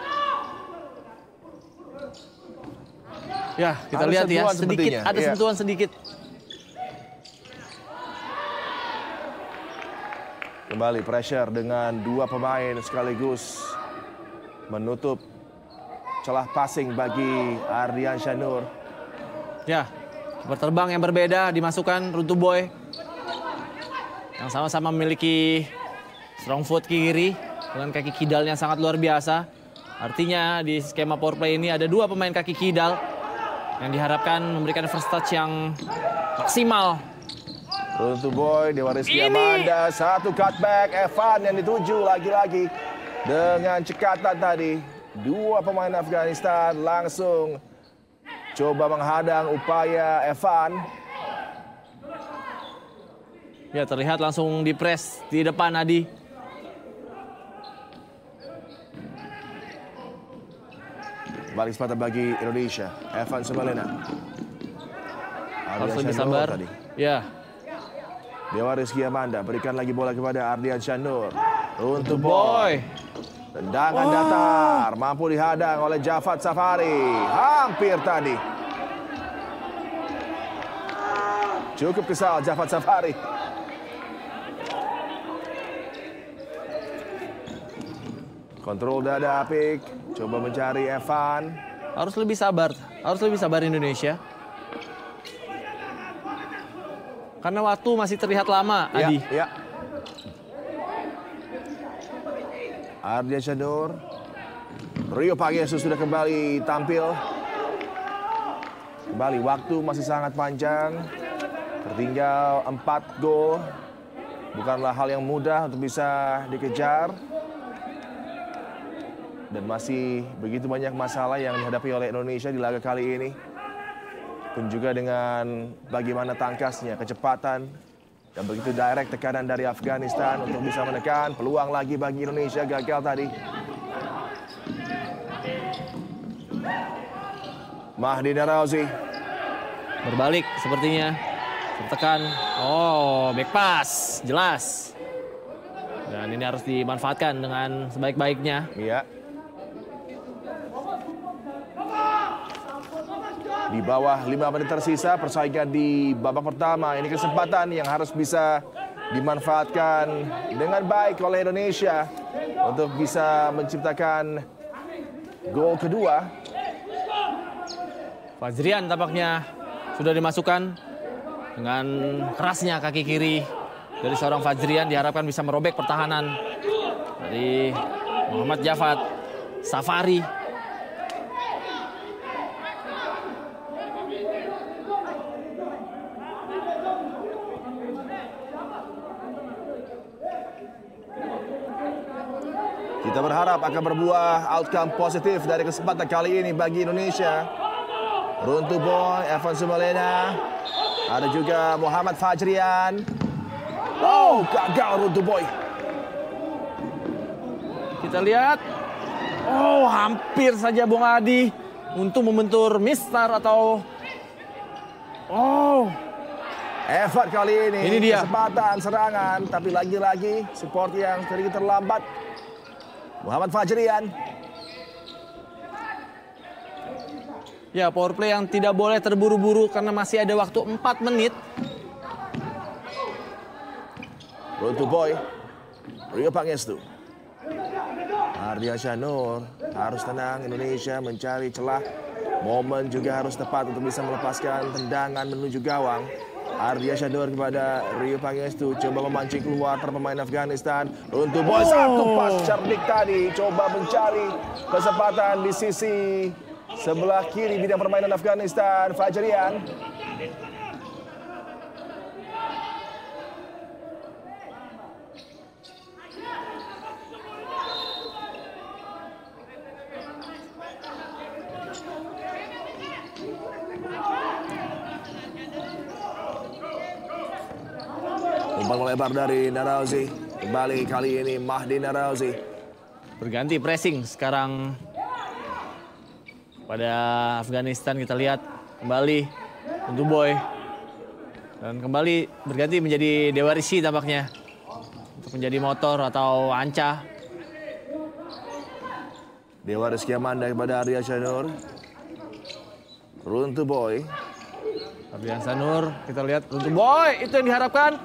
Ya, kita Ada lihat ya, sentuhan sedikit sepertinya, ada iya. sentuhan sedikit. Kembali pressure dengan dua pemain sekaligus menutup celah passing bagi Ardian Syanur. Ya, kiper terbang yang berbeda dimasukkan Runtuh Boy. Yang sama-sama memiliki strong foot kiri dengan kaki kidalnya sangat luar biasa. Artinya di skema power play ini ada dua pemain kaki kidal yang diharapkan memberikan first touch yang maksimal. Runtuh Boy, Dewa Rizky Ini. Amanda, satu cutback, Evan yang dituju lagi-lagi dengan cekatan tadi. Dua pemain Afghanistan langsung coba menghadang upaya Evan. Ya, terlihat langsung dipres di depan Adi. Balik sepatah bagi Indonesia, Evan Sumalena. Harus Ardian lebih Syanur sabar. tadi. Ya, Dewa Rizky Amanda berikan lagi bola kepada Ardian Syanur. Untuk Boy. Tendangan datar, mampu dihadang oleh Jafat Safari. Hampir tadi. Cukup kesal Jafat Safari. Kontrol dada apik, coba mencari Evan. Harus lebih sabar, harus lebih sabar Indonesia. Karena waktu masih terlihat lama, Adi. Ya, ya. Ardian Syanur. Rio Pangestu sudah kembali tampil. Kembali, waktu masih sangat panjang. Tertinggal empat gol. Bukanlah hal yang mudah untuk bisa dikejar. Dan masih begitu banyak masalah yang dihadapi oleh Indonesia di laga kali ini. Pun juga dengan bagaimana tangkasnya, kecepatan, dan begitu direct tekanan dari Afghanistan untuk bisa menekan. Peluang lagi bagi Indonesia, gagal tadi. Mahdi Narauzi. Berbalik sepertinya. Tertekan. Oh, back pass. Jelas. Dan ini harus dimanfaatkan dengan sebaik-baiknya. Iya. Di bawah lima menit tersisa, persaingan di babak pertama. Ini kesempatan yang harus bisa dimanfaatkan dengan baik oleh Indonesia untuk bisa menciptakan gol kedua. Fajrian tampaknya sudah dimasukkan dengan kerasnya kaki kiri dari seorang Fajrian, diharapkan bisa merobek pertahanan dari Muhammad Jafat Safari. Kita berharap akan berbuah outcome positif dari kesempatan kali ini bagi Indonesia. Runtuh Boy, Evan Sumalena. Ada juga Muhammad Fajrian. Oh, gagal Runtuh Boy. Kita lihat. Oh, hampir saja Bung Adi untuk membentur mistar atau... Oh, Evan kali ini, Ini dia. kesempatan serangan, tapi lagi-lagi support yang sedikit terlambat. Muhammad Fajrian. ya power play yang tidak boleh terburu-buru karena masih ada waktu empat menit. Runtuh Boy, Rio Pangestu. Ardian Syanur harus tenang, Indonesia mencari celah. Momen juga harus tepat untuk bisa melepaskan tendangan menuju gawang. Ardian Syanur kepada Rio Pangestu, coba memancing keluar para pemain Afghanistan. Runtuh Boy, satu pas cerdik tadi, coba mencari kesempatan di sisi sebelah kiri bidang permainan Afghanistan, Fajrian. Umpan melebar dari Narauzi. Kembali kali ini Mahdi Narauzi. Berganti pressing sekarang pada Afghanistan. Kita lihat kembali Runtuh Boy. Dan kembali berganti menjadi Dewa Rizky tampaknya. Untuk menjadi motor atau Anca. Dewa Rizky Amanda kepada Ardiansyah Nur. Runtuh Boy. Ardiansyah Nur, kita lihat Runtuh Boy, itu yang diharapkan.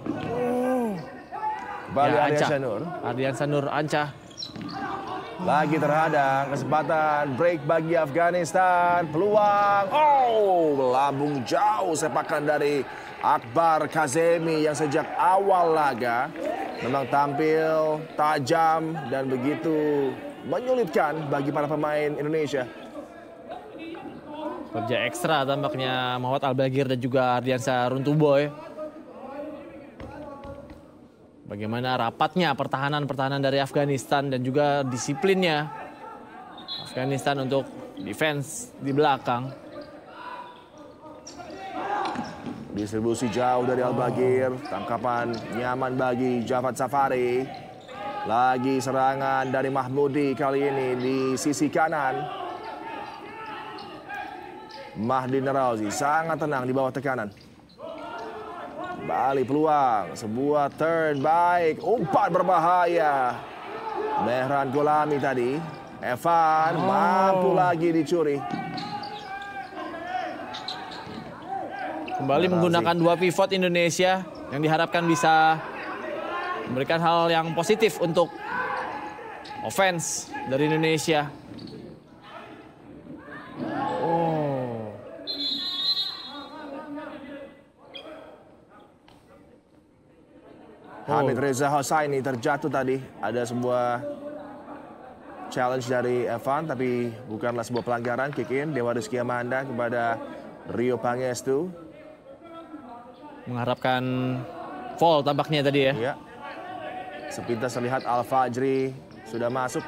Kembali Ya, Anca. Ardiansyah Nur. Ardiansyah Nur, Anca. Lagi terhadang kesempatan break bagi Afghanistan. Peluang. Oh, melambung jauh sepakan dari Akbar Kazemi yang sejak awal laga memang tampil tajam dan begitu menyulitkan bagi para pemain Indonesia. Kerja ekstra tampaknya Muhammad Al-Bagir dan juga Ardiansyah Runtuh Boy. Bagaimana rapatnya pertahanan-pertahanan dari Afghanistan dan juga disiplinnya Afghanistan untuk defense di belakang. Distribusi jauh dari Al-Bagir. Tangkapan nyaman bagi Javad Safari. Lagi serangan dari Mahmudi kali ini di sisi kanan. Mahdi Nerauzi sangat tenang di bawah tekanan. Balik peluang, sebuah turn baik, umpan berbahaya. Mehran Golami tadi, Evan oh. mampu lagi dicuri. Kembali menggunakan dua pivot Indonesia yang diharapkan bisa memberikan hal yang positif untuk offense dari Indonesia. Hamid Reza Hossaini terjatuh tadi. Ada sebuah challenge dari Evan, tapi bukanlah sebuah pelanggaran. Kick in, Dewa Rizky Amanda kepada Rio Pangestu. Mengharapkan foul tampaknya tadi ya. Ya. Sepintas terlihat Al Fajri sudah masuk.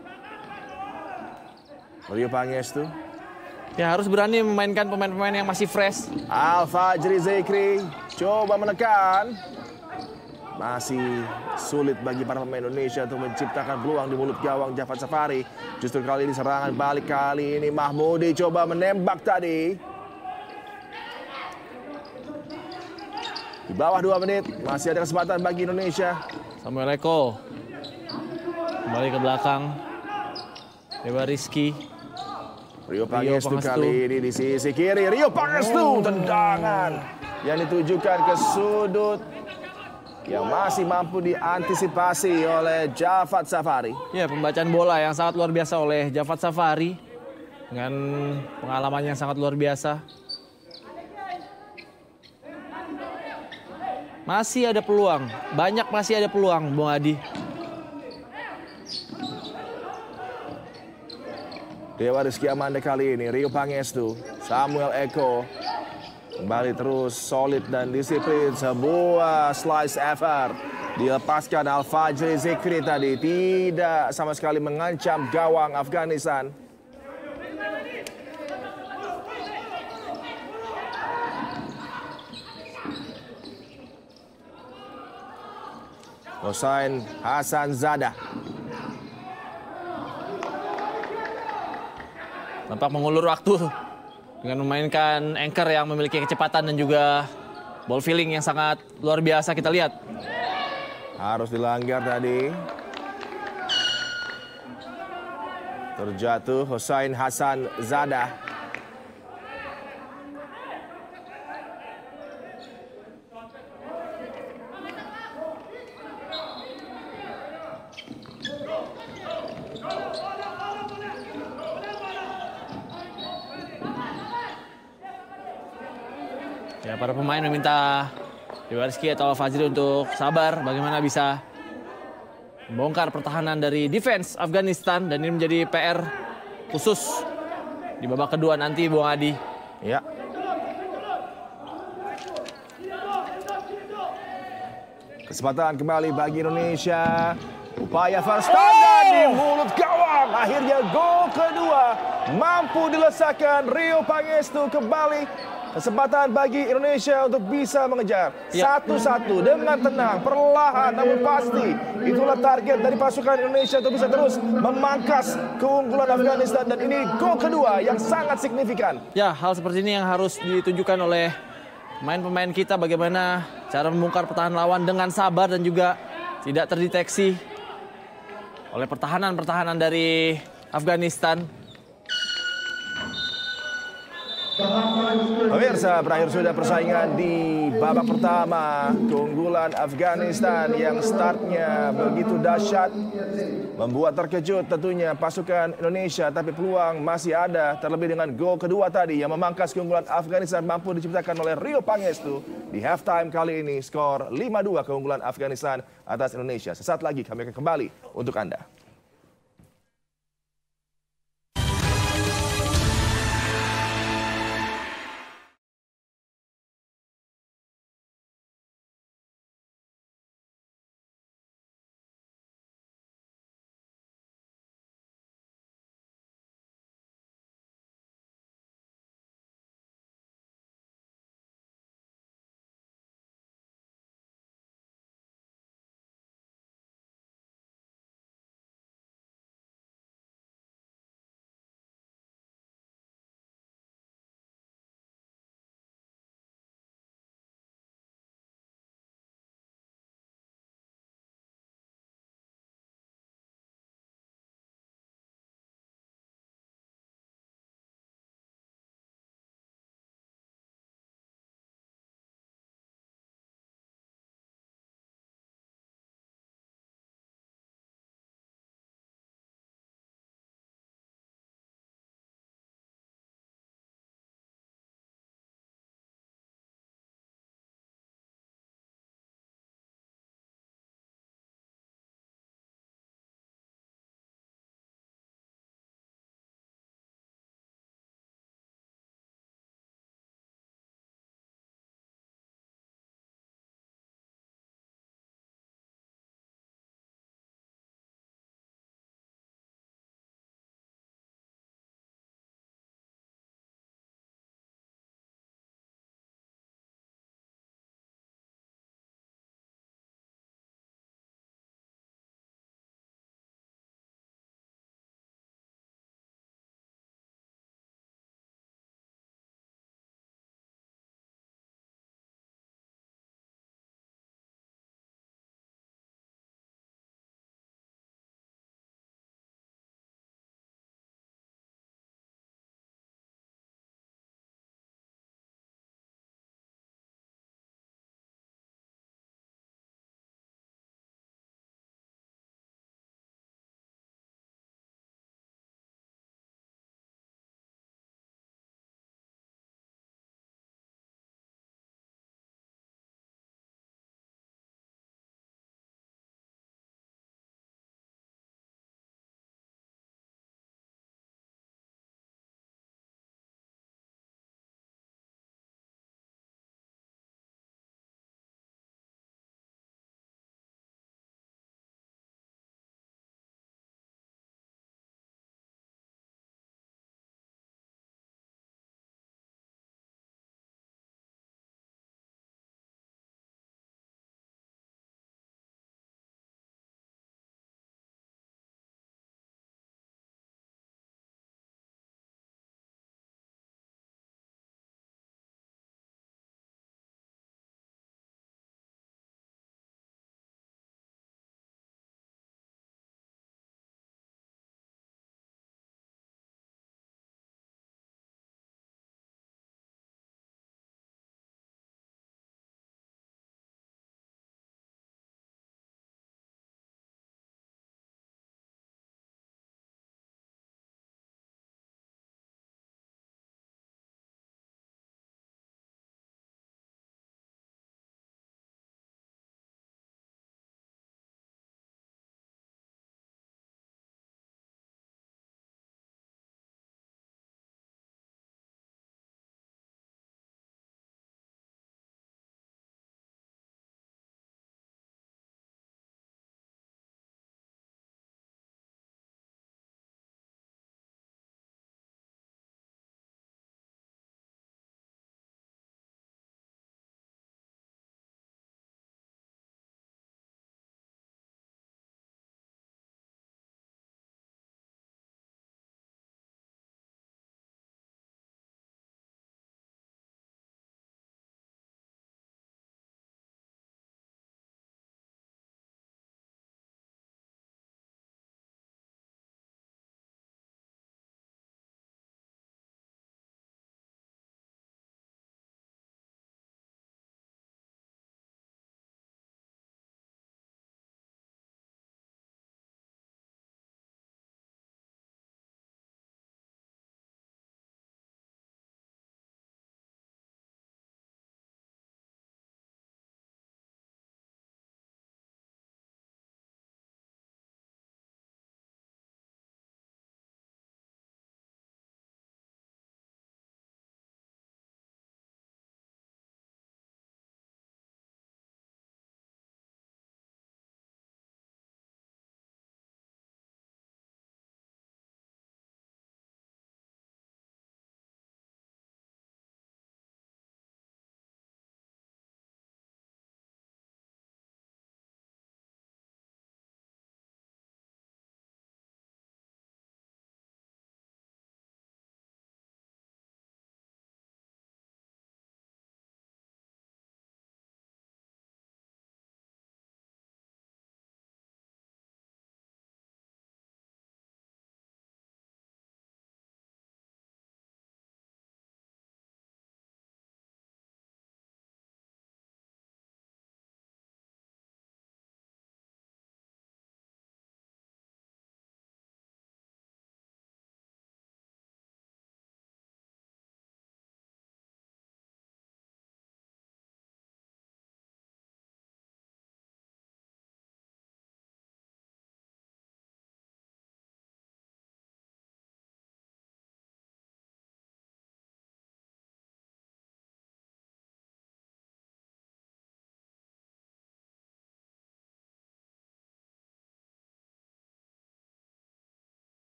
Rio Pangestu. Ya harus berani memainkan pemain-pemain yang masih fresh. Al Fajri Zekri coba menekan. Masih sulit bagi para pemain Indonesia untuk menciptakan peluang di mulut gawang Javad Safari. Justru kali ini serangan balik kali ini Mahmudi coba menembak tadi. Di bawah dua menit masih ada kesempatan bagi Indonesia. Samuel Eko kembali ke belakang. Dewa Rizky. Rio Pangestu kali ini di sisi kiri. Rio Pangestu, tendangan yang ditujukan ke sudut yang masih mampu diantisipasi oleh Javad Safari. Ya, pembacaan bola yang sangat luar biasa oleh Javad Safari dengan pengalaman yang sangat luar biasa. Masih ada peluang, banyak masih ada peluang, Bung Adi. Dewa Rizky Amanda kali ini, Rio Pangestu, Samuel Eko. Kembali terus solid dan disiplin. Sebuah slice effort. Dilepaskan Al Fajri Zekri tadi. Tidak sama sekali mengancam gawang Afghanistan. Hossain Hassan Zada. Nampak mengulur waktu dengan memainkan anchor yang memiliki kecepatan dan juga ball feeling yang sangat luar biasa kita lihat. Harus dilanggar tadi. Terjatuh Hossain Hassan Zada. Ya, para pemain meminta Dewa Rizky atau Al Fajri untuk sabar bagaimana bisa membongkar pertahanan dari defense Afghanistan, dan ini menjadi P R khusus di babak kedua nanti, Bung Adi. Ya. Kesempatan kembali bagi Indonesia. Upaya Verstappen di mulut gawang. Akhirnya gol kedua mampu dilesakan Rio Pangestu kembali. Kesempatan bagi Indonesia untuk bisa mengejar satu-satu dengan tenang, perlahan namun pasti. Itulah target dari pasukan Indonesia untuk bisa terus memangkas keunggulan Afghanistan, dan ini gol kedua yang sangat signifikan. Ya, hal seperti ini yang harus ditunjukkan oleh pemain-pemain kita, bagaimana cara membongkar pertahanan lawan dengan sabar dan juga tidak terdeteksi oleh pertahanan-pertahanan dari Afghanistan. Pemirsa, berakhir sudah persaingan di babak pertama. Keunggulan Afghanistan yang startnya begitu dahsyat membuat terkejut tentunya pasukan Indonesia, tapi peluang masih ada, terlebih dengan gol kedua tadi yang memangkas keunggulan Afghanistan mampu diciptakan oleh Rio Pangestu di halftime kali ini. Skor lima dua keunggulan Afghanistan atas Indonesia. Sesaat lagi kami akan kembali untuk Anda.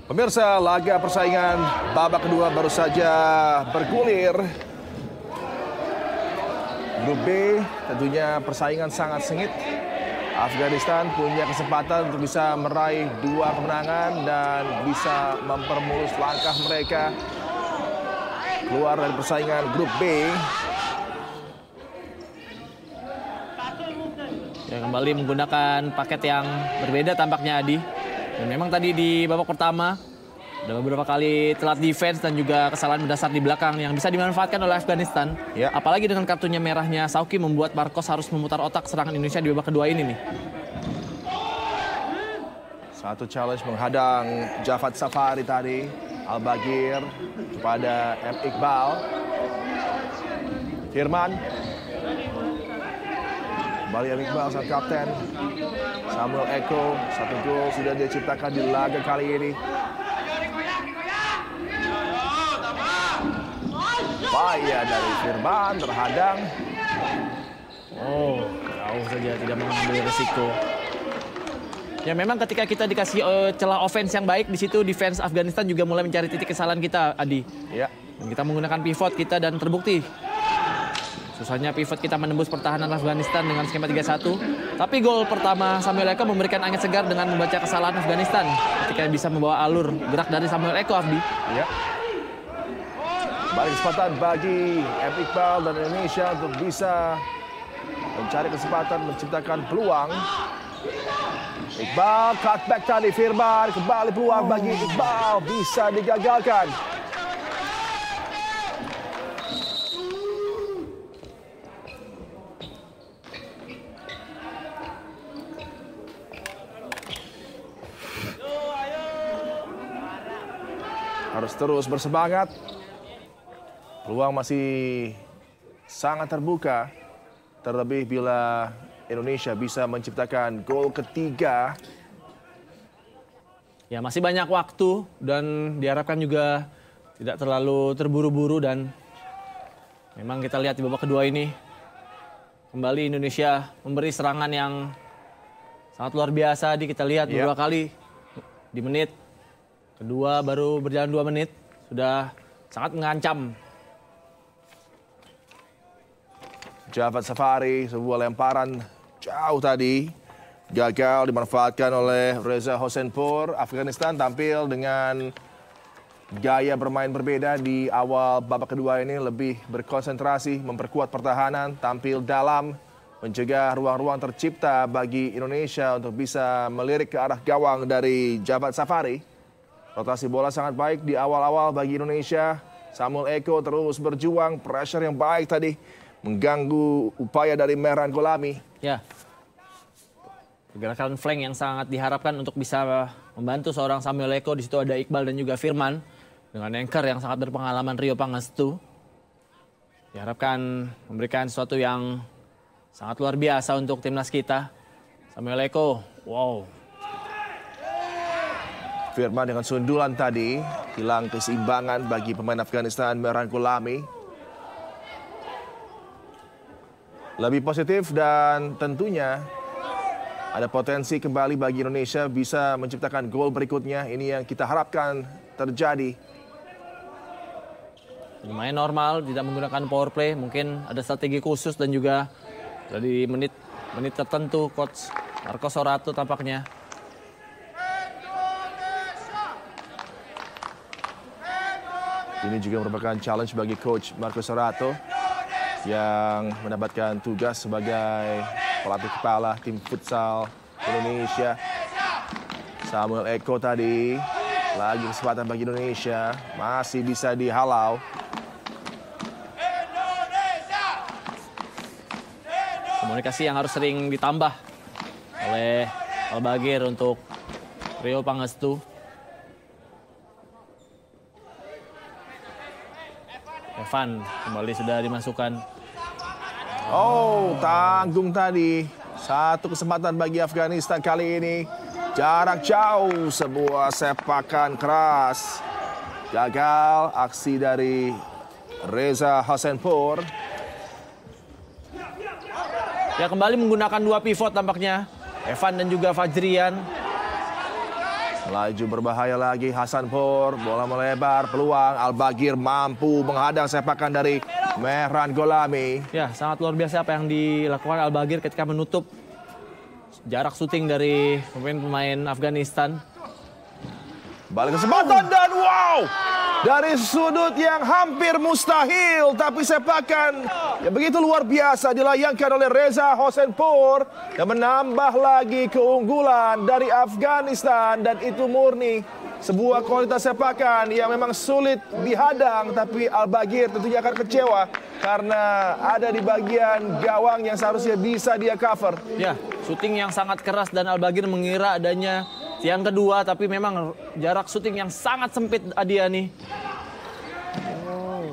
Pemirsa, laga persaingan babak kedua baru saja bergulir. Grup B tentunya persaingan sangat sengit. Afghanistan punya kesempatan untuk bisa meraih dua kemenangan dan bisa mempermulus langkah mereka keluar dari persaingan grup B. Ya, kembali menggunakan paket yang berbeda tampaknya Adi. Dan memang tadi di babak pertama ada beberapa kali telat defense dan juga kesalahan mendasar di belakang yang bisa dimanfaatkan oleh Afghanistan. Ya. Apalagi dengan kartunya merahnya Sauki membuat Marcos harus memutar otak serangan Indonesia di babak kedua ini nih. Satu challenge menghadang Javad Safari tadi. Al-Bagir kepada M. Iqbal. Firman. Kembali M. Iqbal sang kapten. Samuel Eko, satu gol sudah dia ciptakan di laga kali ini. Bahaya dari Firman, terhadang. Oh, jauh saja tidak mengambil resiko. Ya memang ketika kita dikasih uh, celah offense yang baik, di situ defense Afghanistan juga mulai mencari titik kesalahan kita, Adi. Ya. Dan kita menggunakan pivot kita dan terbukti. Susahnya pivot kita menembus pertahanan Afghanistan dengan skema tiga satu. Tapi gol pertama Samuel Eko memberikan angin segar dengan membaca kesalahan Afghanistan ketika bisa membawa alur gerak dari Samuel Eko, Abdi. Ya. Balik kesempatan bagi M. Iqbal dan Indonesia untuk bisa mencari kesempatan menciptakan peluang. Iqbal cutback tadi, Firman kembali peluang bagi Iqbal, bisa digagalkan. Harus terus bersemangat. Peluang masih sangat terbuka. Terlebih bila Indonesia bisa menciptakan gol ketiga. Ya masih banyak waktu dan diharapkan juga tidak terlalu terburu-buru dan memang kita lihat di babak kedua ini kembali Indonesia memberi serangan yang sangat luar biasa. Di kita lihat Ya. beberapa kali di menit kedua baru berjalan dua menit sudah sangat mengancam. Javad Safari, sebuah lemparan jauh tadi. Gagal dimanfaatkan oleh Reza Hosenpur. Afghanistan tampil dengan gaya bermain berbeda di awal babak kedua ini. Lebih berkonsentrasi, memperkuat pertahanan, tampil dalam, mencegah ruang-ruang tercipta bagi Indonesia untuk bisa melirik ke arah gawang dari Javad Safari. Rotasi bola sangat baik di awal-awal bagi Indonesia. Samuel Eko terus berjuang, pressure yang baik tadi mengganggu upaya dari Mehran Gholami. Ya, pergerakan flank yang sangat diharapkan untuk bisa membantu seorang Samuel Eko. Di situ ada Iqbal dan juga Firman dengan anchor yang sangat berpengalaman, Rio Pangestu. Diharapkan memberikan sesuatu yang sangat luar biasa untuk timnas kita. Samuel Eko, wow. Firman dengan sundulan tadi, hilang keseimbangan bagi pemain Afghanistan Mehran Gholami. Lebih positif dan tentunya ada potensi kembali bagi Indonesia bisa menciptakan gol berikutnya. Ini yang kita harapkan terjadi. Main normal, tidak menggunakan power play. Mungkin ada strategi khusus dan juga dari menit menit tertentu Coach Marcos Sorato tampaknya. Ini juga merupakan challenge bagi Coach Marcos Sorato yang mendapatkan tugas sebagai pelatih kepala tim futsal Indonesia. Samuel Eko tadi, lagi kesempatan bagi Indonesia, masih bisa dihalau. Komunikasi yang harus sering ditambah oleh Al-Bagir untuk Rio Pangestu. Evan kembali sudah dimasukkan. Oh, tanggung tadi. Satu kesempatan bagi Afghanistan kali ini. Jarak jauh, sebuah sepakan keras. Gagal aksi dari Reza Hosenpur. Ya kembali menggunakan dua pivot tampaknya. Evan dan juga Fajrian. Laju berbahaya lagi Hasanpour, bola melebar, peluang. Al-Baghir mampu menghadang sepakan dari Mehran Gholami. Ya, sangat luar biasa apa yang dilakukan Al-Baghir ketika menutup jarak syuting dari pemain-pemain Afghanistan. Balik kesempatan dan wow! Dari sudut yang hampir mustahil, tapi sepakan yang begitu luar biasa dilayangkan oleh Reza Hosenpour yang menambah lagi keunggulan dari Afghanistan, dan itu murni sebuah kualitas sepakan yang memang sulit dihadang, tapi Al-Baghir tentunya akan kecewa karena ada di bagian gawang yang seharusnya bisa dia cover. Ya, syuting yang sangat keras dan Al-Baghir mengira adanya yang kedua, tapi memang jarak syuting yang sangat sempit Adiani. Oh.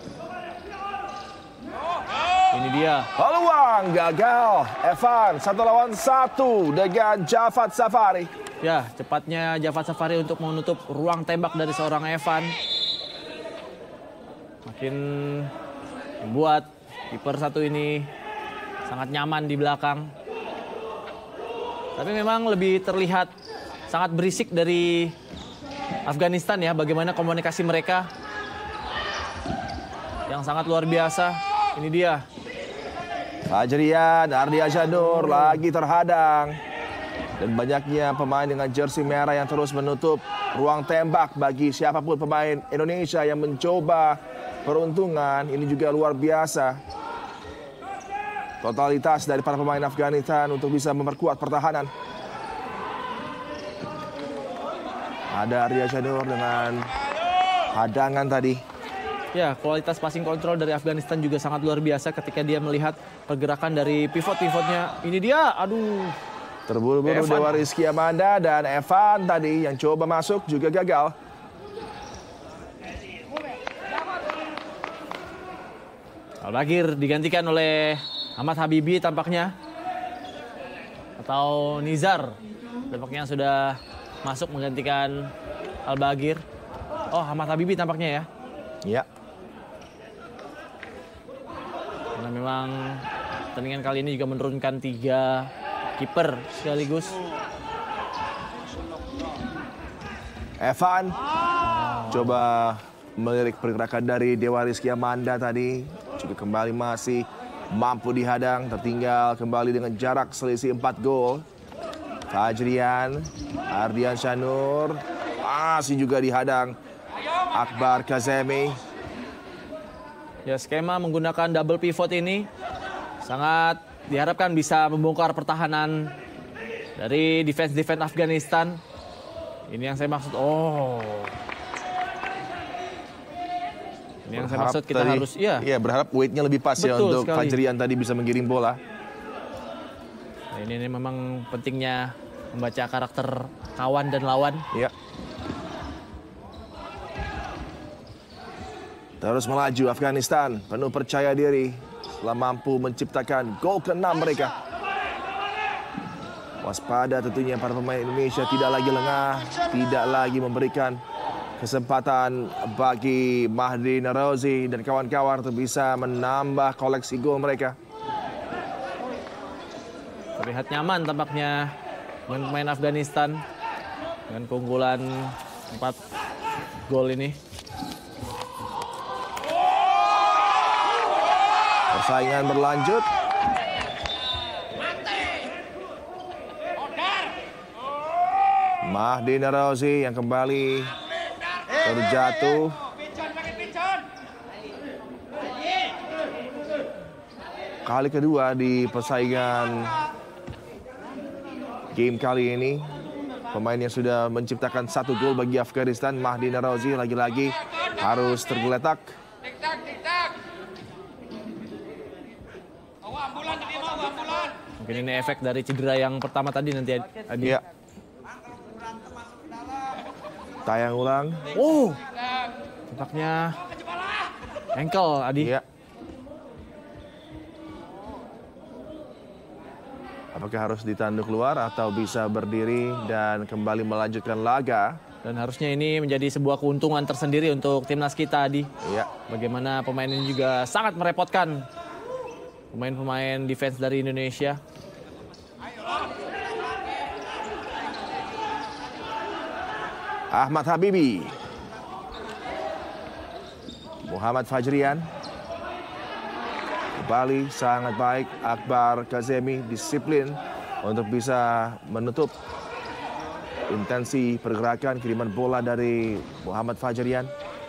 Ini dia. Peluang gagal. Evan satu lawan satu dengan Javad Safari. Ya, cepatnya Javad Safari untuk menutup ruang tembak dari seorang Evan. Makin membuat kiper satu ini sangat nyaman di belakang. Tapi memang lebih terlihat sangat berisik dari Afghanistan ya, bagaimana komunikasi mereka yang sangat luar biasa. Ini dia. Fajrian Ardiansyah lagi terhadang. Dan banyaknya pemain dengan jersey merah yang terus menutup ruang tembak bagi siapapun pemain Indonesia yang mencoba peruntungan. Ini juga luar biasa. Totalitas dari para pemain Afghanistan untuk bisa memperkuat pertahanan. Ada Ardiansyah dengan hadangan tadi. Ya, kualitas passing control dari Afghanistan juga sangat luar biasa ketika dia melihat pergerakan dari pivot-pivotnya. Ini dia, aduh. Terburu-buru Dewa Rizky Amanda dan Evan tadi yang coba masuk juga gagal. Al-Baghir digantikan oleh Ahmad Habibi tampaknya. Atau Nizar. Tampaknya sudah masuk menggantikan Al-Baghir. Oh, Ahmad Habibi tampaknya ya. Iya. Karena memang pertandingan kali ini juga menurunkan tiga kiper sekaligus. Evan coba melirik pergerakan dari Dewa Rizky Amanda tadi. Juga kembali masih mampu dihadang. Tertinggal kembali dengan jarak selisih empat gol. Fajrian Ardiansyah masih juga dihadang Akbar Kazemi. Ya, skema menggunakan double pivot ini sangat diharapkan bisa membongkar pertahanan dari defense-defense Afghanistan. Ini yang saya maksud. Oh. Ini yang saya maksud, kita tadi, harus iya. Iya, berharap weight-nya lebih pas. Betul ya untuk sekali. Fajrian tadi bisa mengirim bola. Nah, ini, ini memang pentingnya membaca karakter kawan dan lawan. Iya. Terus melaju Afghanistan, penuh percaya diri setelah mampu menciptakan gol keenam mereka. Waspada tentunya para pemain Indonesia, tidak lagi lengah, tidak lagi memberikan kesempatan bagi Mahdi Narouzi dan kawan-kawan untuk bisa menambah koleksi gol mereka. Terlihat nyaman tampaknya pemain Afghanistan dengan keunggulan empat gol ini. Persaingan berlanjut. Mahdi Narouzi yang kembali terjatuh. Kali kedua di persaingan game kali ini. Pemain yang sudah menciptakan satu gol bagi Afghanistan, Mahdi Narouzi, lagi-lagi harus tergeletak. Mungkin ini efek dari cedera yang pertama tadi nanti Adi. Iya. Tayang ulang. Oh, tampaknya ankle Adi. Iya. Apakah harus ditanduk keluar atau bisa berdiri dan kembali melanjutkan laga? Dan harusnya ini menjadi sebuah keuntungan tersendiri untuk timnas kita, Adi. Iya. Bagaimana pemain ini juga sangat merepotkan pemain-pemain defense dari Indonesia. Ahmad Habibi. Muhammad Fajrian. Kembali sangat baik Akbar Kazemi, disiplin untuk bisa menutup intensi pergerakan kiriman bola dari Muhammad Fajrian.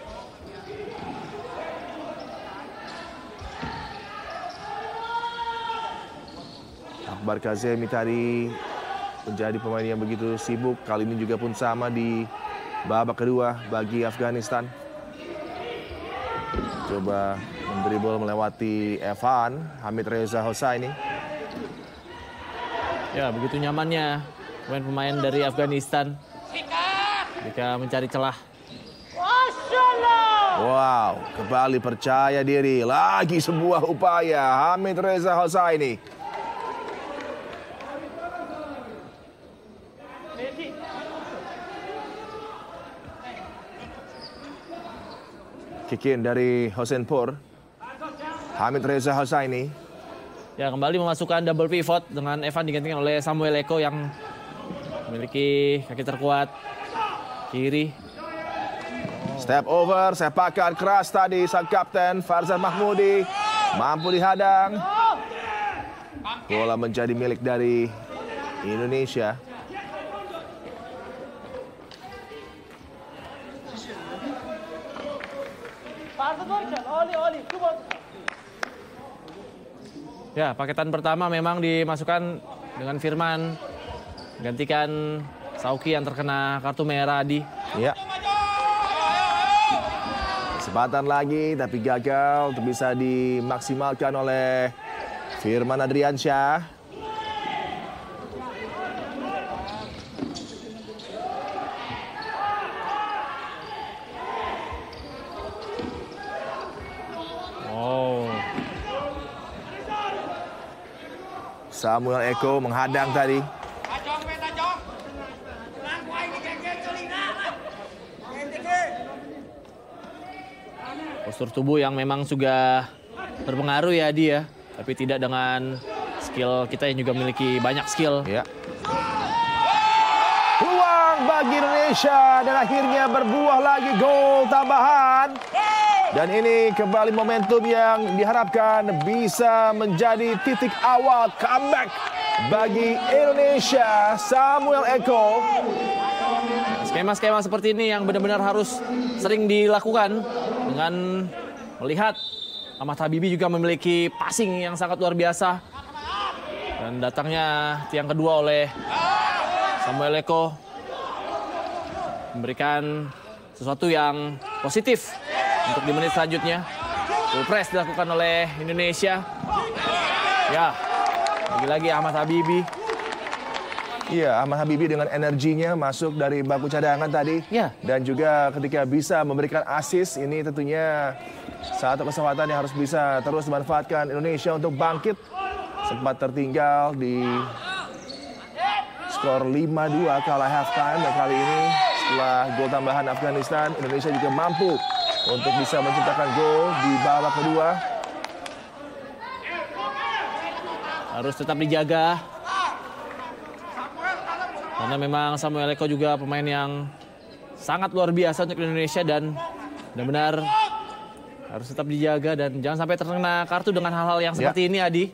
Akbar Kazemi tadi menjadi pemain yang begitu sibuk. Kali ini juga pun sama di babak kedua bagi Afghanistan. Coba mendribble melewati Evan Hamid Reza Hossaini. Ya, begitu nyamannya pemain-pemain dari Afghanistan jika mencari celah. Wow, kembali percaya diri. Lagi sebuah upaya Hamid Reza Hossaini. Kick in dari Hosenpur. Hamid Reza Hossaini. Ya, kembali memasukkan double pivot dengan Evan digantikan oleh Samuel Eko yang memiliki kaki terkuat kiri. Step over, sepakan keras tadi sang kapten Farzan Mahmudi. Mampu dihadang. Bola menjadi milik dari Indonesia. Ya, paketan pertama memang dimasukkan dengan Firman. Gantikan Sauki yang terkena kartu merah di. Ya. Kesempatan lagi tapi gagal untuk bisa dimaksimalkan oleh Firman Adriansyah. Samuel Eko menghadang tadi. Postur tubuh yang memang juga berpengaruh ya dia, tapi tidak dengan skill kita yang juga memiliki banyak skill. Ya. Peluang bagi Indonesia dan akhirnya berbuah lagi gol tambahan. Dan ini kembali momentum yang diharapkan bisa menjadi titik awal comeback bagi Indonesia. Samuel Eko. Skema-skema seperti ini yang benar-benar harus sering dilakukan dengan melihat Ahmad Habibi juga memiliki passing yang sangat luar biasa. Dan datangnya tiang kedua oleh Samuel Eko memberikan sesuatu yang positif untuk di menit selanjutnya. Full press dilakukan oleh Indonesia. Ya, lagi-lagi Ahmad Habibi. Iya, Ahmad Habibi dengan energinya masuk dari bangku cadangan tadi. Ya. Dan juga ketika bisa memberikan assist, ini tentunya satu kesempatan yang harus bisa terus dimanfaatkan Indonesia untuk bangkit. Sempat tertinggal di skor lima dua kalah halftime. Dan kali ini setelah gol tambahan Afghanistan, Indonesia juga mampu untuk bisa menciptakan gol di babak kedua. Harus tetap dijaga. Karena memang Samuel Eko juga pemain yang sangat luar biasa untuk Indonesia dan benar-benar harus tetap dijaga dan jangan sampai terkena kartu dengan hal-hal yang seperti ya. Ini, Adi.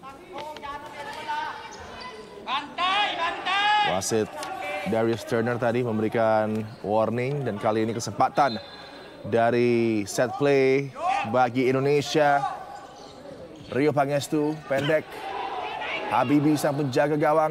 Wasit Darius Turner tadi memberikan warning dan kali ini kesempatan dari set play bagi Indonesia. Rio Pangestu pendek. Habibi sang penjaga gawang.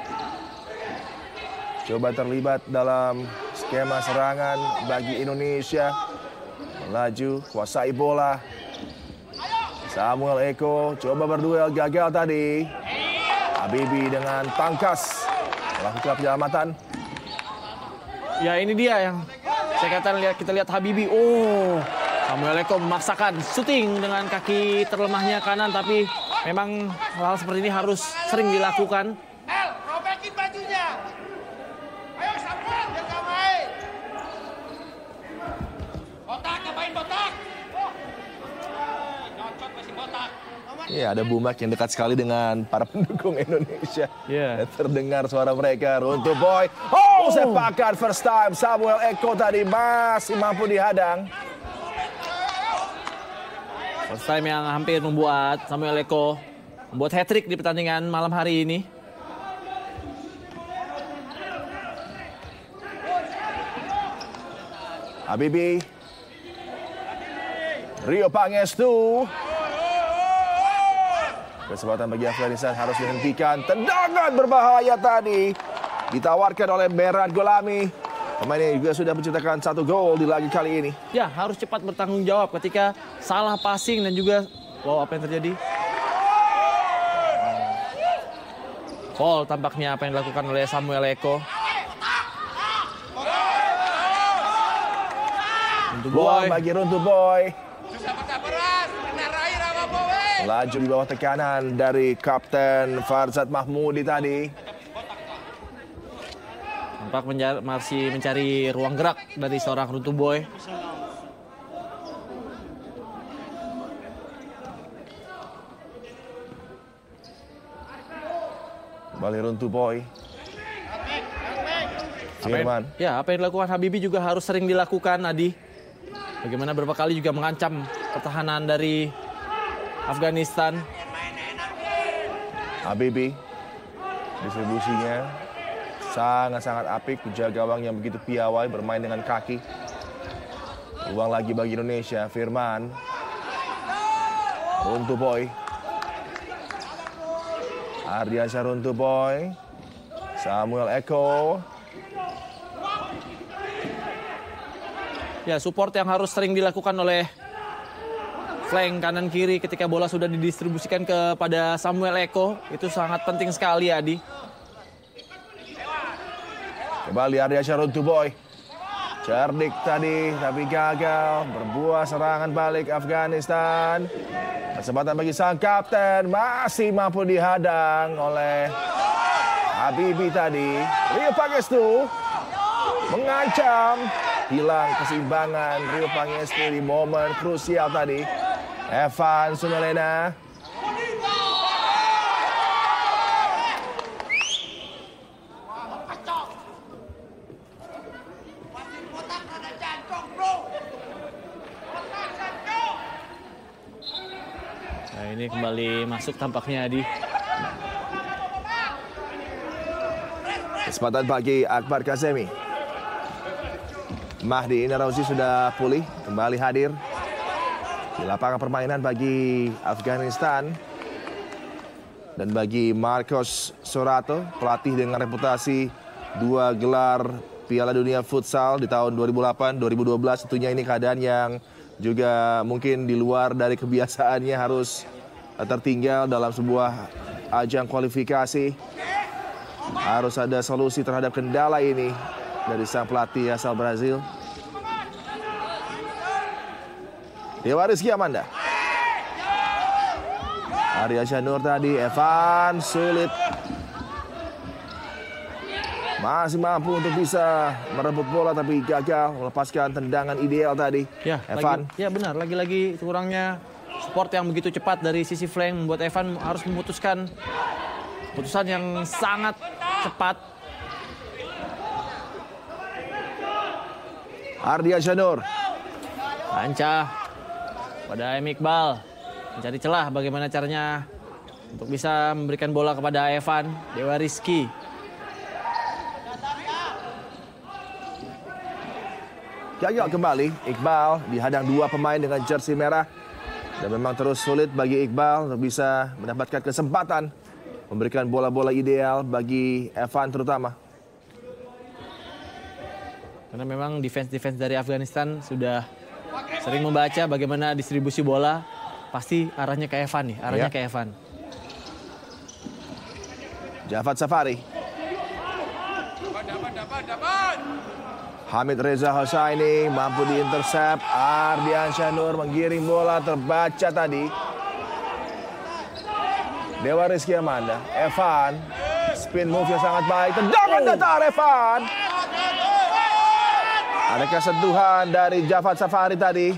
Coba terlibat dalam skema serangan bagi Indonesia. Melaju, kuasai bola. Samuel Eko coba berduel, gagal tadi. Habibi dengan tangkas melakukan penyelamatan. Ya, ini dia yang saya katakan, lihat kita lihat Habibi. Oh, Samuel Eko memaksakan syuting dengan kaki terlemahnya kanan, tapi memang hal seperti ini harus sering dilakukan. El, robekin bajunya. Ayo Samuel, jaga main. Botak, ngapain botak? Nyocot masih botak. Iya, ada Bumak yang dekat sekali dengan para pendukung Indonesia. Iya. Terdengar suara mereka, runtuh boy. Oh, Oh, sepakat first time. Samuel Eko tadi masih mampu dihadang. First time yang hampir membuat Samuel Eko membuat hat-trick di pertandingan malam hari ini. Habibie. Rio Pangestu. Kesempatan bagi Afghanistan harus dihentikan. Tendangan berbahaya tadi ditawarkan oleh Meran Golami. Pemain ini juga sudah menciptakan satu gol di laga kali ini. Ya, harus cepat bertanggung jawab ketika salah passing dan juga wow, apa yang terjadi? Foul tampaknya apa yang dilakukan oleh Samuel Eko. Runtuh Boy. Bagi Runtuh Boy. Laju di bawah tekanan dari Kapten Farzad Mahmudi tadi. Tampak masih mencari ruang gerak dari seorang Runtuh Boy. Kembali Runtuh Boy. Firman. Apa yang, ya, apa yang dilakukan Habibie juga harus sering dilakukan, Adi. Bagaimana berapa kali juga mengancam pertahanan dari Afghanistan. Habibie. Distribusinya sangat-sangat apik. Penjaga gawang yang begitu piawai bermain dengan kaki. Uang lagi bagi Indonesia. Firman. Runtuh Boy. Ardiansyah Runtuh Boy. Samuel Eko. Ya, support yang harus sering dilakukan oleh flank kanan kiri ketika bola sudah didistribusikan kepada Samuel Eko. Itu sangat penting sekali, Adi. Kembali Ardiansyah Runtuh Boy. Cerdik tadi, tapi gagal. Berbuah serangan balik Afghanistan. Kesempatan bagi sang kapten. Masih mampu dihadang oleh Habibie tadi. Rio Pangestu mengancam. Hilang keseimbangan Rio Pangestu di momen krusial tadi. Evan Sumelena. Nah, ini kembali masuk tampaknya, Adi. Kesempatan bagi Akbar Kazemi. Mahdi Inarauzi sudah pulih, kembali hadir di lapangan permainan bagi Afghanistan. Dan bagi Marcos Sorato, pelatih dengan reputasi dua gelar Piala Dunia Futsal di tahun dua ribu delapan dua ribu dua belas. Tentunya ini keadaan yang juga mungkin di luar dari kebiasaannya, harus tertinggal dalam sebuah ajang kualifikasi. Harus ada solusi terhadap kendala ini dari sang pelatih asal Brazil. Dewa Rizky Amanda. Ardiansyah Nur tadi. Evan sulit. Masih mampu untuk bisa merebut bola tapi gagal melepaskan tendangan ideal tadi. Ya, Evan. Lagi, ya benar, lagi-lagi kurangnya support yang begitu cepat dari sisi flank membuat Evan harus memutuskan putusan yang sangat cepat. Ardiansyah Nur. Lanca pada M. Iqbal. Mencari celah bagaimana caranya untuk bisa memberikan bola kepada Evan. Dewa Rizky. Gagal kembali. Iqbal dihadang dua pemain dengan jersey merah. Dan memang terus sulit bagi Iqbal untuk bisa mendapatkan kesempatan memberikan bola-bola ideal bagi Evan terutama. Karena memang defense-defense dari Afghanistan sudah sering membaca bagaimana distribusi bola. Pasti arahnya ke Evan nih, arahnya ya. ke Evan. Jafat Safari. Hamid Reza Hossaini mampu diintersep. Ardiansyah Nur menggiring bola, terbaca tadi. Dewa Rizky Amanda. Evan. Spin move yang sangat baik. Tendangan datar Evan. Ada kesentuhan dari Jafat Safari tadi.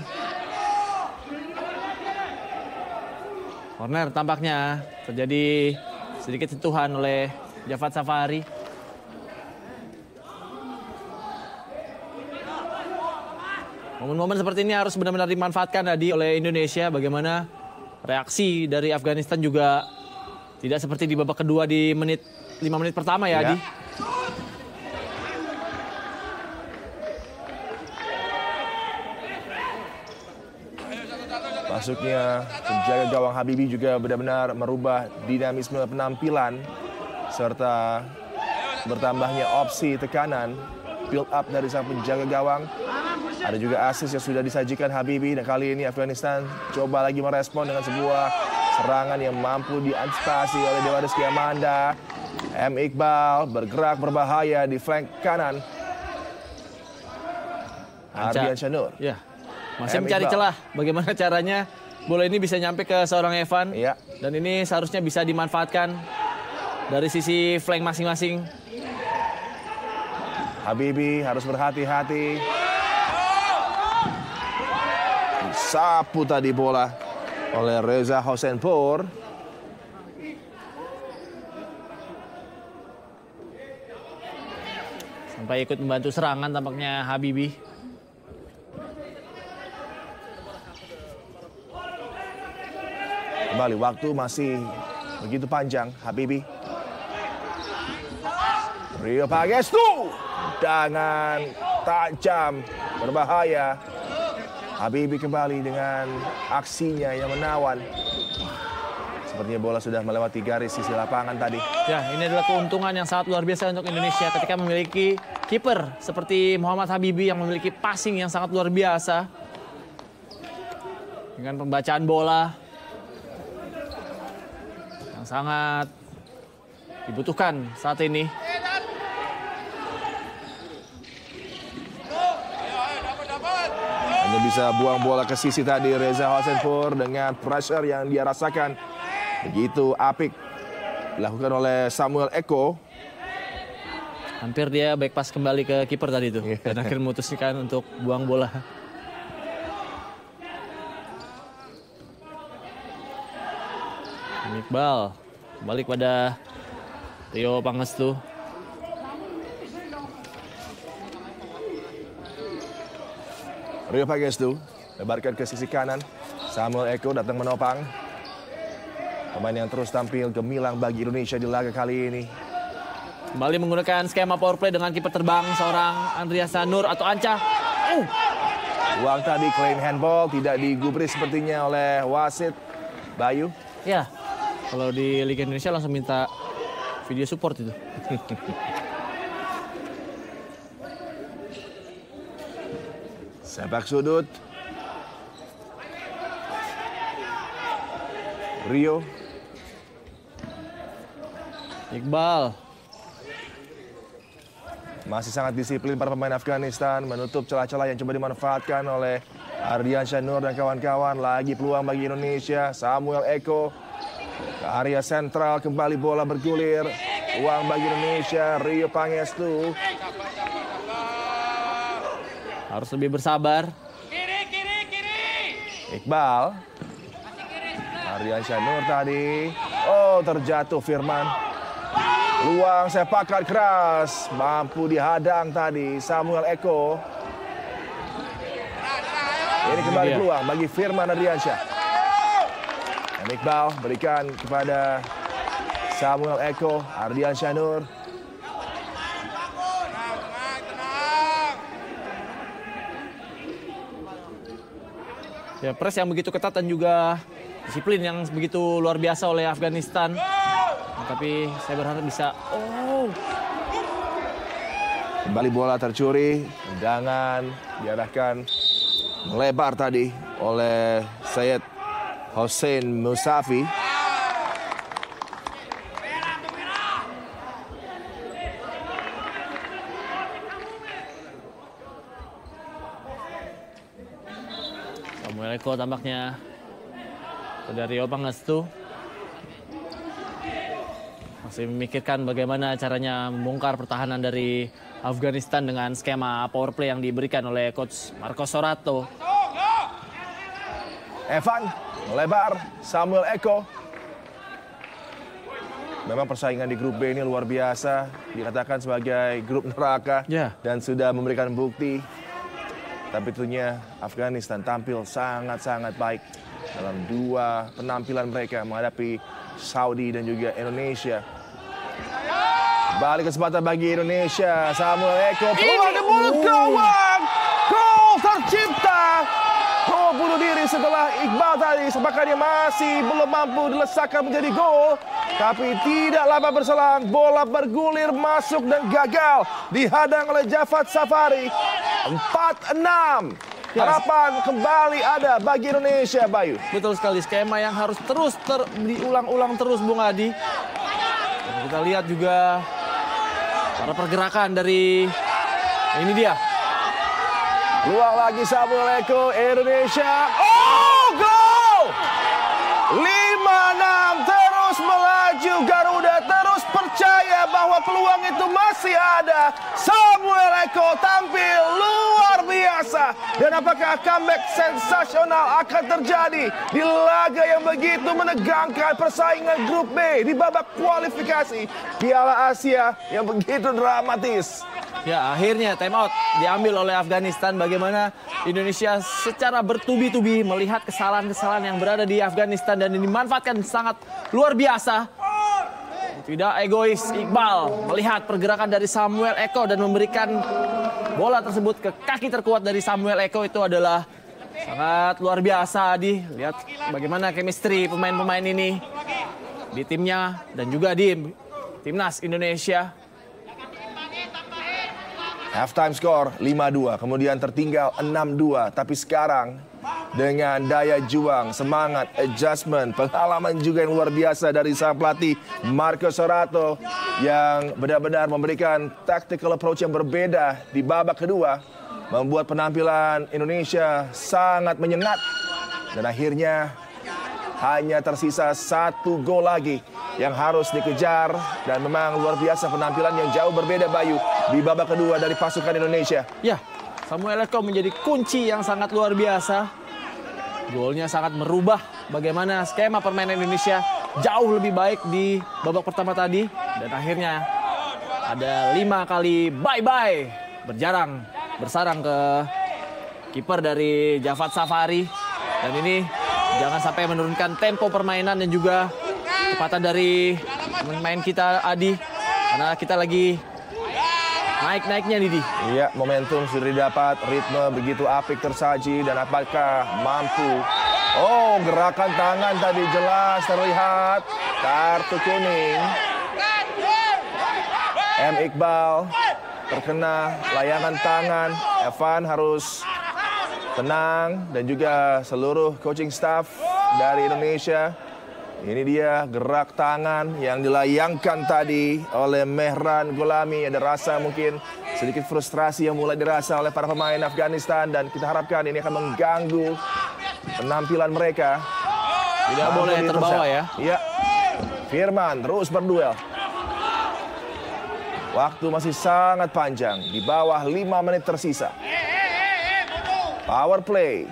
Corner tampaknya terjadi sedikit sentuhan oleh Jafat Safari. Momen-momen seperti ini harus benar-benar dimanfaatkan tadi oleh Indonesia. Bagaimana reaksi dari Afghanistan juga tidak seperti di babak kedua di menit lima menit pertama ya, Ya. Adi. Masuknya penjaga gawang Habibie juga benar-benar merubah dinamisme penampilan serta bertambahnya opsi tekanan build up dari sang penjaga gawang. Ada juga assist yang sudah disajikan Habibie dan kali ini Afghanistan coba lagi merespon dengan sebuah serangan yang mampu diantisipasi oleh Dewa Rizky Amanda. M. Iqbal bergerak berbahaya di flank kanan. Ardian Syanur. Ya. Masih M. mencari Iqbal. celah bagaimana caranya bola ini bisa nyampe ke seorang Evan. Iya. Dan ini seharusnya bisa dimanfaatkan dari sisi flank masing-masing. Habibie harus berhati-hati. Sapu tadi bola oleh Reza Hosenpur. Sampai ikut membantu serangan tampaknya Habibie. Kembali waktu masih begitu panjang. Habibie. Rio Pangestu dengan tajam berbahaya. Habibie kembali dengan aksinya yang menawan. Sepertinya bola sudah melewati garis sisi lapangan tadi. Ya, ini adalah keuntungan yang sangat luar biasa untuk Indonesia ketika memiliki kiper seperti Muhammad Habibie yang memiliki passing yang sangat luar biasa. Dengan pembacaan bola yang sangat dibutuhkan saat ini. Hanya bisa buang bola ke sisi tadi Reza Hosenpur dengan pressure yang dia rasakan. Begitu apik dilakukan oleh Samuel Eko. Hampir dia back pass kembali ke kiper tadi itu. Dan akhirnya memutuskan untuk buang bola. Iqbal balik pada Rio Pangestu. Rio Pangestu lebarkan ke sisi kanan. Samuel Eko datang menopang. Pemain yang terus tampil gemilang bagi Indonesia di laga kali ini. Kembali menggunakan skema power play dengan kiper terbang seorang Andreas Sanur atau Anca. Uh. Uang tadi claim handball tidak digubris sepertinya oleh wasit Bayu. Ya, kalau di Liga Indonesia langsung minta video support itu. Sepak sudut. Rio. Iqbal. Masih sangat disiplin para pemain Afghanistan menutup celah-celah yang coba dimanfaatkan oleh Ardian Syanur dan kawan-kawan. Lagi peluang bagi Indonesia. Samuel Eko ke area sentral, kembali bola bergulir. Uang bagi Indonesia. Rio Pangestu. Harus lebih bersabar. Kiri, kiri, kiri. Iqbal. Ardian Syanur tadi. Oh, terjatuh Firman. Luang sepakan keras. Mampu dihadang tadi Samuel Eko. Ini kembali Iya. peluang bagi Firman Ardiansyah. Dan Iqbal berikan kepada Samuel Eko. Ardian Syanur. Ya, press yang begitu ketat dan juga disiplin yang begitu luar biasa oleh Afghanistan. Nah, tapi saya berharap bisa. Oh, Kembali bola tercuri. Tendangan diarahkan melebar tadi oleh Syed Hossein Musafi. Samuel Eko tampaknya dari Rio Pangestu masih memikirkan bagaimana caranya membongkar pertahanan dari Afghanistan dengan skema power play yang diberikan oleh coach Marco Sorato. Evan melebar. Samuel Eko. Memang persaingan di grup B ini luar biasa. Dikatakan sebagai grup neraka. Ya. Dan sudah memberikan bukti. Tapi tentunya Afghanistan tampil sangat-sangat baik dalam dua penampilan mereka menghadapi Saudi dan juga Indonesia. Balik kesempatan bagi Indonesia. Samuel Eko peluang di mulut gawang. Gol tercipta. Gol bunuh diri setelah Iqbal tadi. Apakah dia masih belum mampu dilesakkan menjadi gol? Tapi tidak lama berselang, bola bergulir masuk dan gagal. Dihadang oleh Javad Safari. empat enam. Harapan kembali ada bagi Indonesia, Bayu. Betul sekali, skema yang harus terus ter, diulang-ulang terus, Bung Adi. Dan kita lihat juga para pergerakan dari ini dia. Luang lagi Samuel Eko, Indonesia. Oh, gol! lima enam terus melaju Garuda, terus percaya bahwa peluang itu masih ada. Samuel Eko tampil luar biasa. Dan apakah comeback sensasional akan terjadi di laga yang begitu menegangkan persaingan grup B di babak kualifikasi Piala Asia yang begitu dramatis. Ya, akhirnya time out diambil oleh Afghanistan. Bagaimana Indonesia secara bertubi-tubi melihat kesalahan-kesalahan yang berada di Afghanistan dan dimanfaatkan sangat luar biasa. Tidak egois, Iqbal melihat pergerakan dari Samuel Eko dan memberikan bola tersebut ke kaki terkuat dari Samuel Eko. Itu adalah sangat luar biasa. Di lihat bagaimana chemistry pemain-pemain ini di timnya dan juga di timnas Indonesia. Halftime score lima dua, kemudian tertinggal enam dua. Tapi sekarang dengan daya juang, semangat, adjustment, pengalaman juga yang luar biasa dari sang pelatih Marco Sorato yang benar-benar memberikan tactical approach yang berbeda di babak kedua, membuat penampilan Indonesia sangat menyengat. Dan akhirnya hanya tersisa satu gol lagi yang harus dikejar. Dan memang luar biasa penampilan yang jauh berbeda, Bayu, di babak kedua dari pasukan Indonesia. Ya, Samuel Eko menjadi kunci yang sangat luar biasa. Golnya sangat merubah bagaimana skema permainan Indonesia jauh lebih baik di babak pertama tadi. Dan akhirnya ada lima kali bye-bye berjarang, bersarang ke kiper dari Javad Safari. Dan ini jangan sampai menurunkan tempo permainan dan juga kecepatan dari pemain kita, Adi. Karena kita lagi naik-naiknya, Didi. Iya, momentum sudah didapat, ritme begitu apik tersaji, dan apakah mampu? Oh, gerakan tangan tadi jelas terlihat, kartu kuning. M. Iqbal terkena layangan tangan. Evan harus tenang, dan juga seluruh coaching staff dari Indonesia. Ini dia gerak tangan yang dilayangkan tadi oleh Mehran Gholami. Ada rasa mungkin sedikit frustrasi yang mulai dirasa oleh para pemain Afghanistan. Dan kita harapkan ini akan mengganggu penampilan mereka. Tidak boleh terbawa ya. Iya. Firman terus berduel. Waktu masih sangat panjang. Di bawah lima menit tersisa. Power play.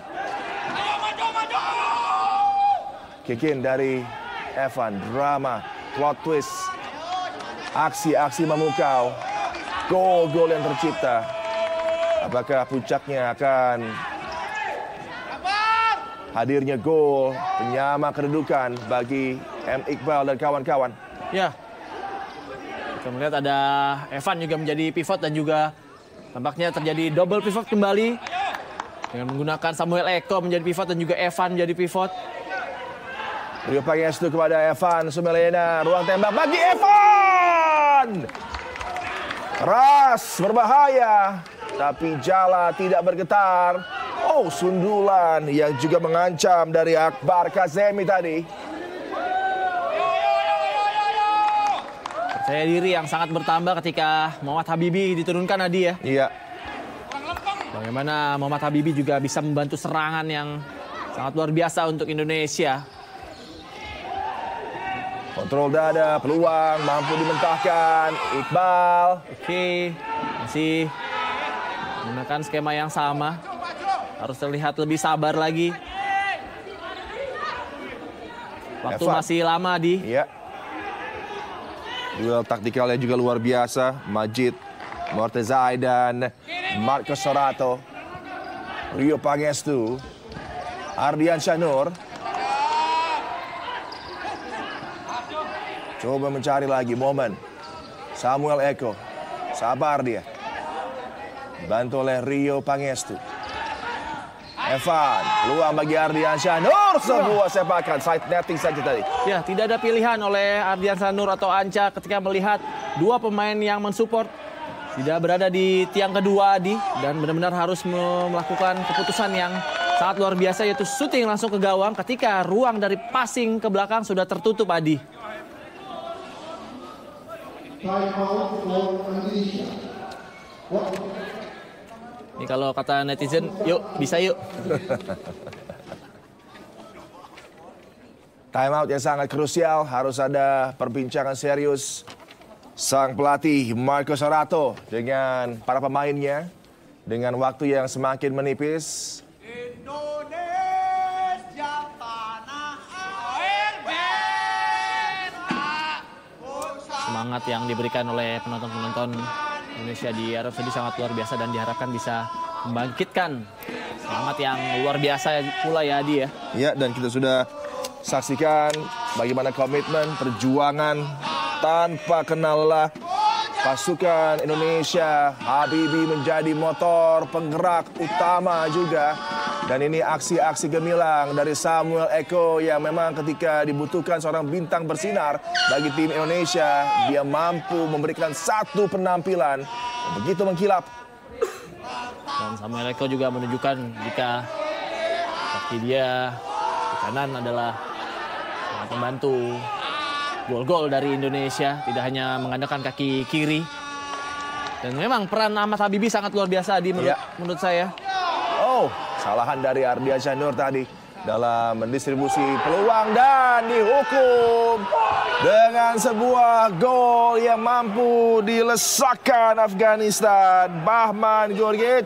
Kick in dari Evan, drama, plot twist, aksi-aksi memukau, gol-gol yang tercipta. Apakah puncaknya akan hadirnya gol penyama kedudukan bagi M. Iqbal dan kawan-kawan? Ya, kita melihat ada Evan juga menjadi pivot dan juga tampaknya terjadi double pivot kembali dengan menggunakan Samuel Eko menjadi pivot dan juga Evan menjadi pivot. Rio Pangestu kepada Evan Sumelena, ruang tembak bagi Evan. Keras, berbahaya, tapi Jala tidak bergetar. Oh, sundulan yang juga mengancam dari Akbar Kazemi tadi. Percaya diri yang sangat bertambah ketika Muhammad Habibi diturunkan, Adi ya. Iya. Bagaimana Muhammad Habibi juga bisa membantu serangan yang sangat luar biasa untuk Indonesia. Kontrol dada, peluang, mampu dimentahkan. Iqbal. Oke, masih menggunakan skema yang sama. Harus terlihat lebih sabar lagi. Waktu Evan. masih lama, Di. Iya. Duel taktikalnya juga luar biasa. Majid Mortezai dan Marco Sorato. Rio Pangestu, Ardian Syanur. Coba mencari lagi momen. Samuel Eko, sabar dia. Bantu oleh Rio Pangestu. Evan, peluang bagi Ardian Syanur. Sebuah sepakan, side netting saja tadi. Ya, tidak ada pilihan oleh Ardian Syanur atau Anca ketika melihat dua pemain yang mensupport tidak berada di tiang kedua, Adi. Dan benar-benar harus melakukan keputusan yang sangat luar biasa, yaitu shooting langsung ke gawang ketika ruang dari passing ke belakang sudah tertutup, Adi. Ini kalau kata netizen, yuk bisa yuk. Time out yang sangat krusial, harus ada perbincangan serius sang pelatih Marco Sorato dengan para pemainnya dengan waktu yang semakin menipis. Indonesia tanah air beta. Semangat yang diberikan oleh penonton-penonton Indonesia di Arab Saudi sangat luar biasa dan diharapkan bisa membangkitkan semangat yang luar biasa pula ya, Adi ya. Ya, dan kita sudah saksikan bagaimana komitmen perjuangan tanpa kenal lelah pasukan Indonesia. Habibie menjadi motor penggerak utama juga. Dan ini aksi-aksi gemilang dari Samuel Eko yang memang ketika dibutuhkan seorang bintang bersinar bagi tim Indonesia, dia mampu memberikan satu penampilan yang begitu mengkilap. Dan Samuel Eko juga menunjukkan jika kaki dia di kanan adalah sangat membantu gol-gol dari Indonesia, tidak hanya mengandalkan kaki kiri. Dan memang peran Ahmad Habibie sangat luar biasa di menurut, ya. menurut saya. Oh, kesalahan dari Ardian Syanur tadi dalam mendistribusi peluang dan dihukum dengan sebuah gol yang mampu dilesakkan Afghanistan. Bahman Gorgic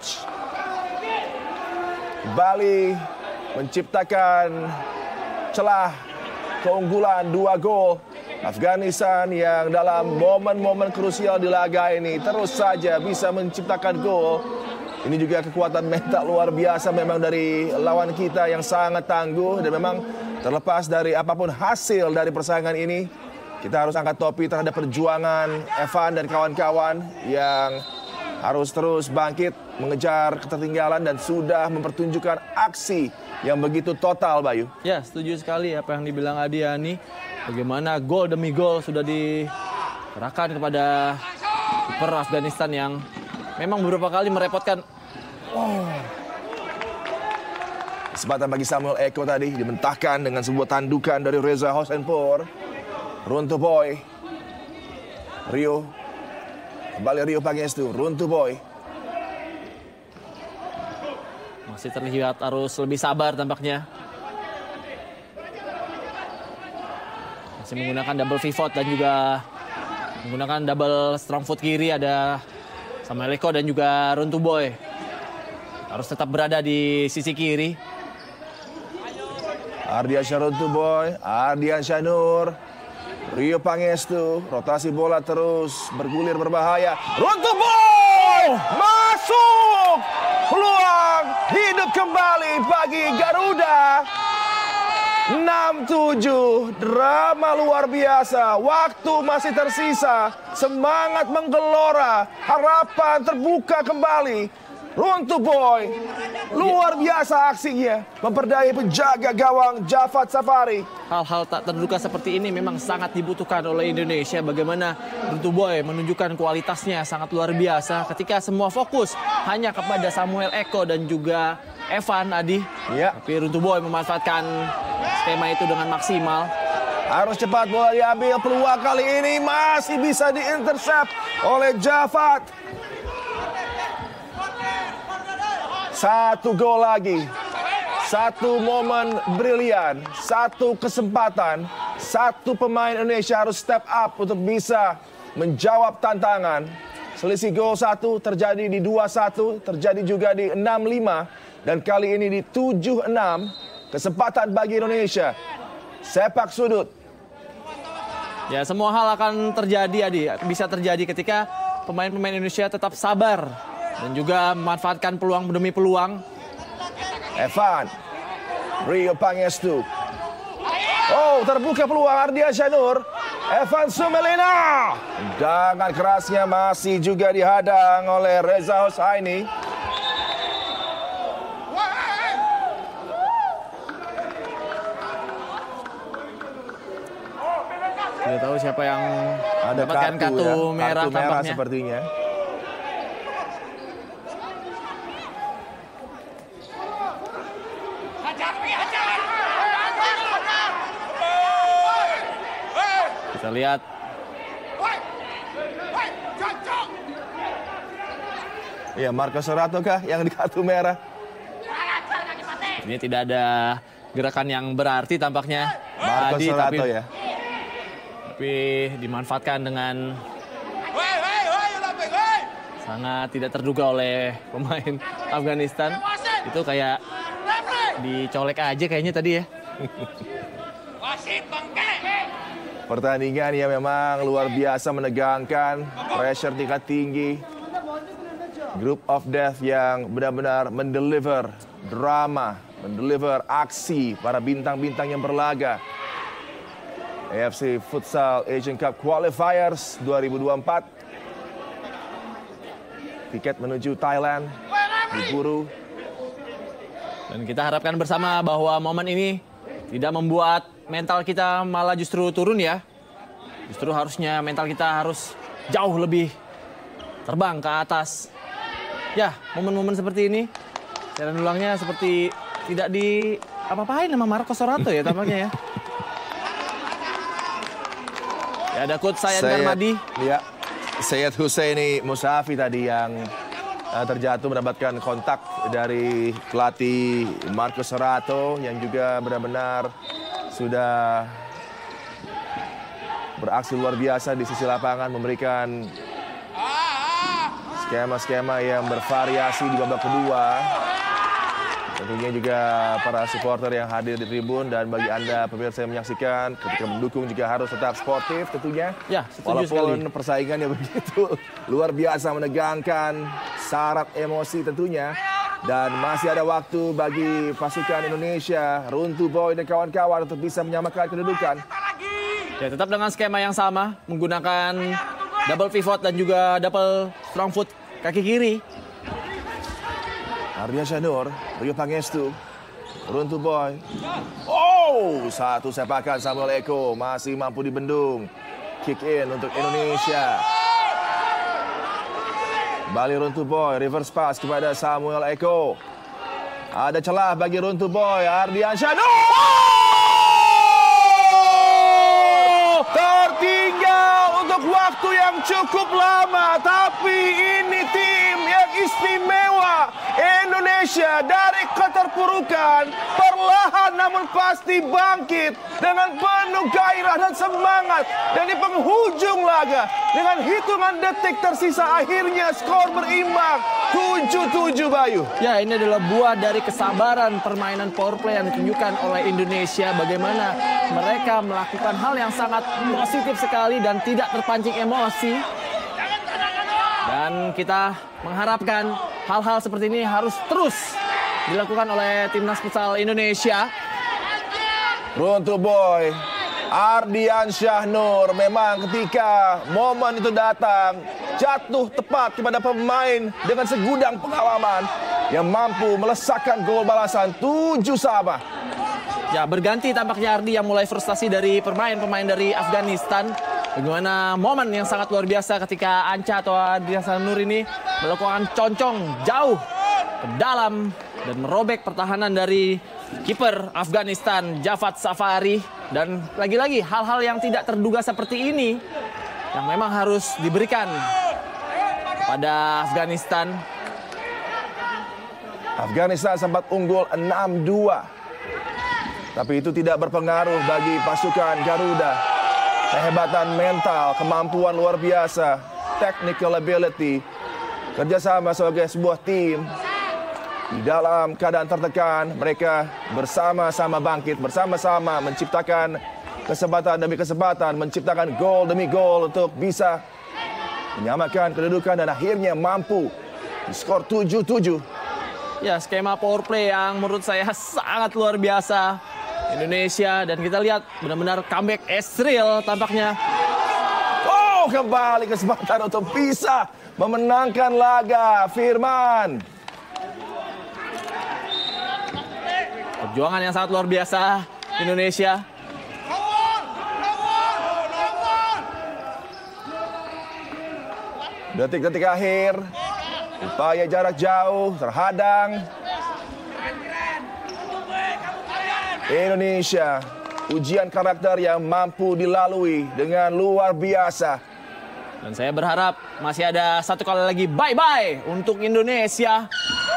kembali menciptakan celah keunggulan dua gol. Afghanistan yang dalam momen-momen krusial di laga ini terus saja bisa menciptakan gol. Ini juga kekuatan mental luar biasa memang dari lawan kita yang sangat tangguh. Dan memang terlepas dari apapun hasil dari persaingan ini, kita harus angkat topi terhadap perjuangan Evan dan kawan-kawan yang harus terus bangkit, mengejar ketertinggalan dan sudah mempertunjukkan aksi yang begitu total, Bayu. Ya, setuju sekali apa yang dibilang Adiani. Bagaimana gol demi gol sudah dikerahkan kepada kiper Afghanistan yang memang beberapa kali merepotkan. Oh. Kesempatan bagi Samuel Eko tadi dimentahkan dengan sebuah tandukan dari Reza Hosenpur. Runtuh boy. Rio. Kembali Rio Pangestu. Runtuh boy. Masih terlihat harus lebih sabar tampaknya. Masih menggunakan double pivot dan juga menggunakan double strong foot kiri. Ada Samuel Eko dan juga Runtuh boy. Harus tetap berada di sisi kiri. Ardian Syanur Runtuh boy. Ardian Syanur. Rio Pangestu. Rotasi bola terus bergulir berbahaya. Runtuh boy! Masuk! Peluang hidup kembali bagi Garuda. enam tujuh, drama luar biasa. Waktu masih tersisa. Semangat menggelora. Harapan terbuka kembali. Runtuh boy. Luar biasa aksinya. Memperdaya penjaga gawang Javad Safari. Hal-hal tak terduga seperti ini memang sangat dibutuhkan oleh Indonesia. Bagaimana Runtuh boy menunjukkan kualitasnya sangat luar biasa ketika semua fokus hanya kepada Samuel Eko dan juga Evan, Adi. Ya. Tapi Runtuh boy memanfaatkan skema itu dengan maksimal. Harus cepat bola diambil. Peluang kali ini masih bisa diintercept oleh Javad. Satu gol lagi. Satu momen brilian. Satu kesempatan. Satu pemain Indonesia harus step up untuk bisa menjawab tantangan. Selisih gol satu terjadi di dua satu. Terjadi juga di enam lima. Dan kali ini di tujuh enam. Kesempatan bagi Indonesia. Sepak sudut. Ya, semua hal akan terjadi, Adi. Bisa terjadi ketika pemain-pemain Indonesia tetap sabar dan juga memanfaatkan peluang demi peluang. Evan, Rio Pangestu. Oh, terbuka peluang Ardiansyah Nur. Evan Sumelina. Dengan kerasnya masih juga dihadang oleh Reza Hossaini. Tidak tahu siapa yang Ada mendapatkan kartu, kartu ya. merah Kartu merah tampaknya. sepertinya. Kita lihat Iya, Marcos Sorato kah yang di kartu merah? ini tidak ada gerakan yang berarti tampaknya Marcos tadi, Sorato tapi, ya. tapi dimanfaatkan dengan sangat tidak terduga oleh pemain Afghanistan. Itu kayak dicolek aja kayaknya tadi ya. Pertandingan yang memang luar biasa menegangkan, pressure tingkat tinggi. Group of Death yang benar-benar mendeliver drama, mendeliver aksi para bintang-bintang yang berlaga. A F C Futsal Asian Cup Qualifiers dua ribu dua puluh empat. Tiket menuju Thailand diburu. Dan kita harapkan bersama bahwa momen ini tidak membuat mental kita malah justru turun ya. Justru harusnya mental kita harus jauh lebih terbang ke atas. Ya, momen-momen seperti ini, jalan ulangnya seperti tidak di apa-apain sama Marcos Sorato ya tampaknya ya. Ya ada coach Sayan Garmadi. Ya, Syed Husseini Musafi tadi yang uh, terjatuh mendapatkan kontak dari pelatih Marcos Sorato yang juga benar-benar sudah beraksi luar biasa di sisi lapangan, memberikan skema-skema yang bervariasi di babak kedua. Tentunya juga para supporter yang hadir di tribun dan bagi Anda pemirsa yang menyaksikan ketika mendukung juga harus tetap sportif tentunya. Ya, setuju walaupun sekali. persaingannya begitu luar biasa menegangkan, syarat emosi tentunya. Dan masih ada waktu bagi pasukan Indonesia, Runtuh Boy dan kawan-kawan untuk bisa menyamakan kedudukan. Ya tetap dengan skema yang sama, menggunakan double pivot dan juga double strong foot kaki kiri. Ardiansyah Nur, Rio Pangestu, Runtuh Boy. Oh, satu sepakan Samuel Eko masih mampu dibendung. Kick in untuk Indonesia. Bali Runtuh Boy, reverse pass kepada Samuel Eko. Ada celah bagi Runtuh Boy, Ardiansyah Nur. Tertinggal untuk waktu yang cukup lama, tapi ini tim yang istimewa. Indonesia dari keterpurukan perlahan namun pasti bangkit dengan penuh gairah dan semangat. Dan di penghujung laga dengan hitungan detik tersisa akhirnya skor berimbang tujuh tujuh Bayu. Ya ini adalah buah dari kesabaran permainan power play yang ditunjukkan oleh Indonesia. Bagaimana mereka melakukan hal yang sangat positif sekali dan tidak terpancing emosi. Dan kita mengharapkan hal-hal seperti ini harus terus dilakukan oleh Timnas Futsal Indonesia. Runtuh Boy, Ardiansyah Nur, memang ketika momen itu datang, jatuh tepat kepada pemain dengan segudang pengalaman yang mampu melesakkan gol balasan tujuh sama. Ya berganti tampaknya Ardi yang mulai frustasi dari pemain-pemain dari Afghanistan. Bagaimana momen yang sangat luar biasa ketika Anca atau Ardiansyah Nur ini melakukan concong jauh ke dalam dan merobek pertahanan dari kiper Afghanistan Javad Safari. Dan lagi-lagi hal-hal yang tidak terduga seperti ini yang memang harus diberikan pada Afghanistan. Afghanistan sempat unggul enam dua. Tapi itu tidak berpengaruh bagi pasukan Garuda. Kehebatan mental, kemampuan luar biasa, technical ability, kerjasama sebagai sebuah tim. Di dalam keadaan tertekan, mereka bersama-sama bangkit, bersama-sama menciptakan kesempatan demi kesempatan, menciptakan gol demi gol untuk bisa menyamakan kedudukan dan akhirnya mampu di skor tujuh tujuh. Ya, skema power play yang menurut saya sangat luar biasa Indonesia, dan kita lihat benar-benar comeback Ezreal tampaknya. Oh, kembali kesempatan untuk bisa memenangkan laga Firman. Perjuangan yang sangat luar biasa Indonesia. Detik-detik akhir, upaya jarak jauh terhadang. Indonesia, ujian karakter yang mampu dilalui dengan luar biasa. Dan saya berharap masih ada satu kali lagi bye-bye untuk Indonesia.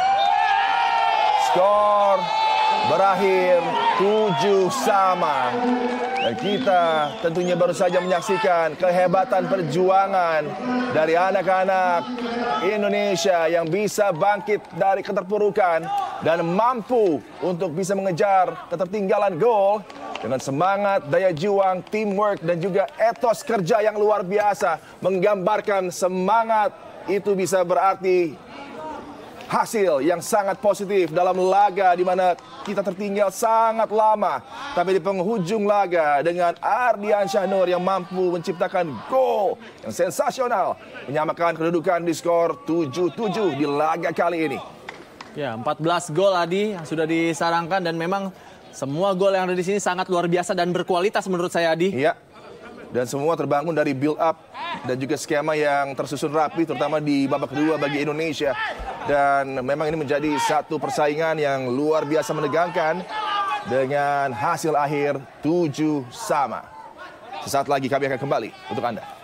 Skor berakhir tujuh sama. Dan kita tentunya baru saja menyaksikan kehebatan perjuangan dari anak-anak Indonesia yang bisa bangkit dari keterpurukan dan mampu untuk bisa mengejar ketertinggalan gol dengan semangat, daya juang, teamwork, dan juga etos kerja yang luar biasa. Menggambarkan semangat itu bisa berarti hasil yang sangat positif dalam laga di mana kita tertinggal sangat lama. Tapi di penghujung laga dengan Ardian Syahnur yang mampu menciptakan gol yang sensasional, menyamakan kedudukan di skor tujuh tujuh di laga kali ini. Ya, empat belas gol Adi yang sudah disarangkan, dan memang semua gol yang ada di sini sangat luar biasa dan berkualitas menurut saya, Adi. Iya. Dan semua terbangun dari build up dan juga skema yang tersusun rapi, terutama di babak kedua bagi Indonesia. Dan memang ini menjadi satu persaingan yang luar biasa menegangkan dengan hasil akhir tujuh sama. Sesaat lagi kami akan kembali untuk Anda.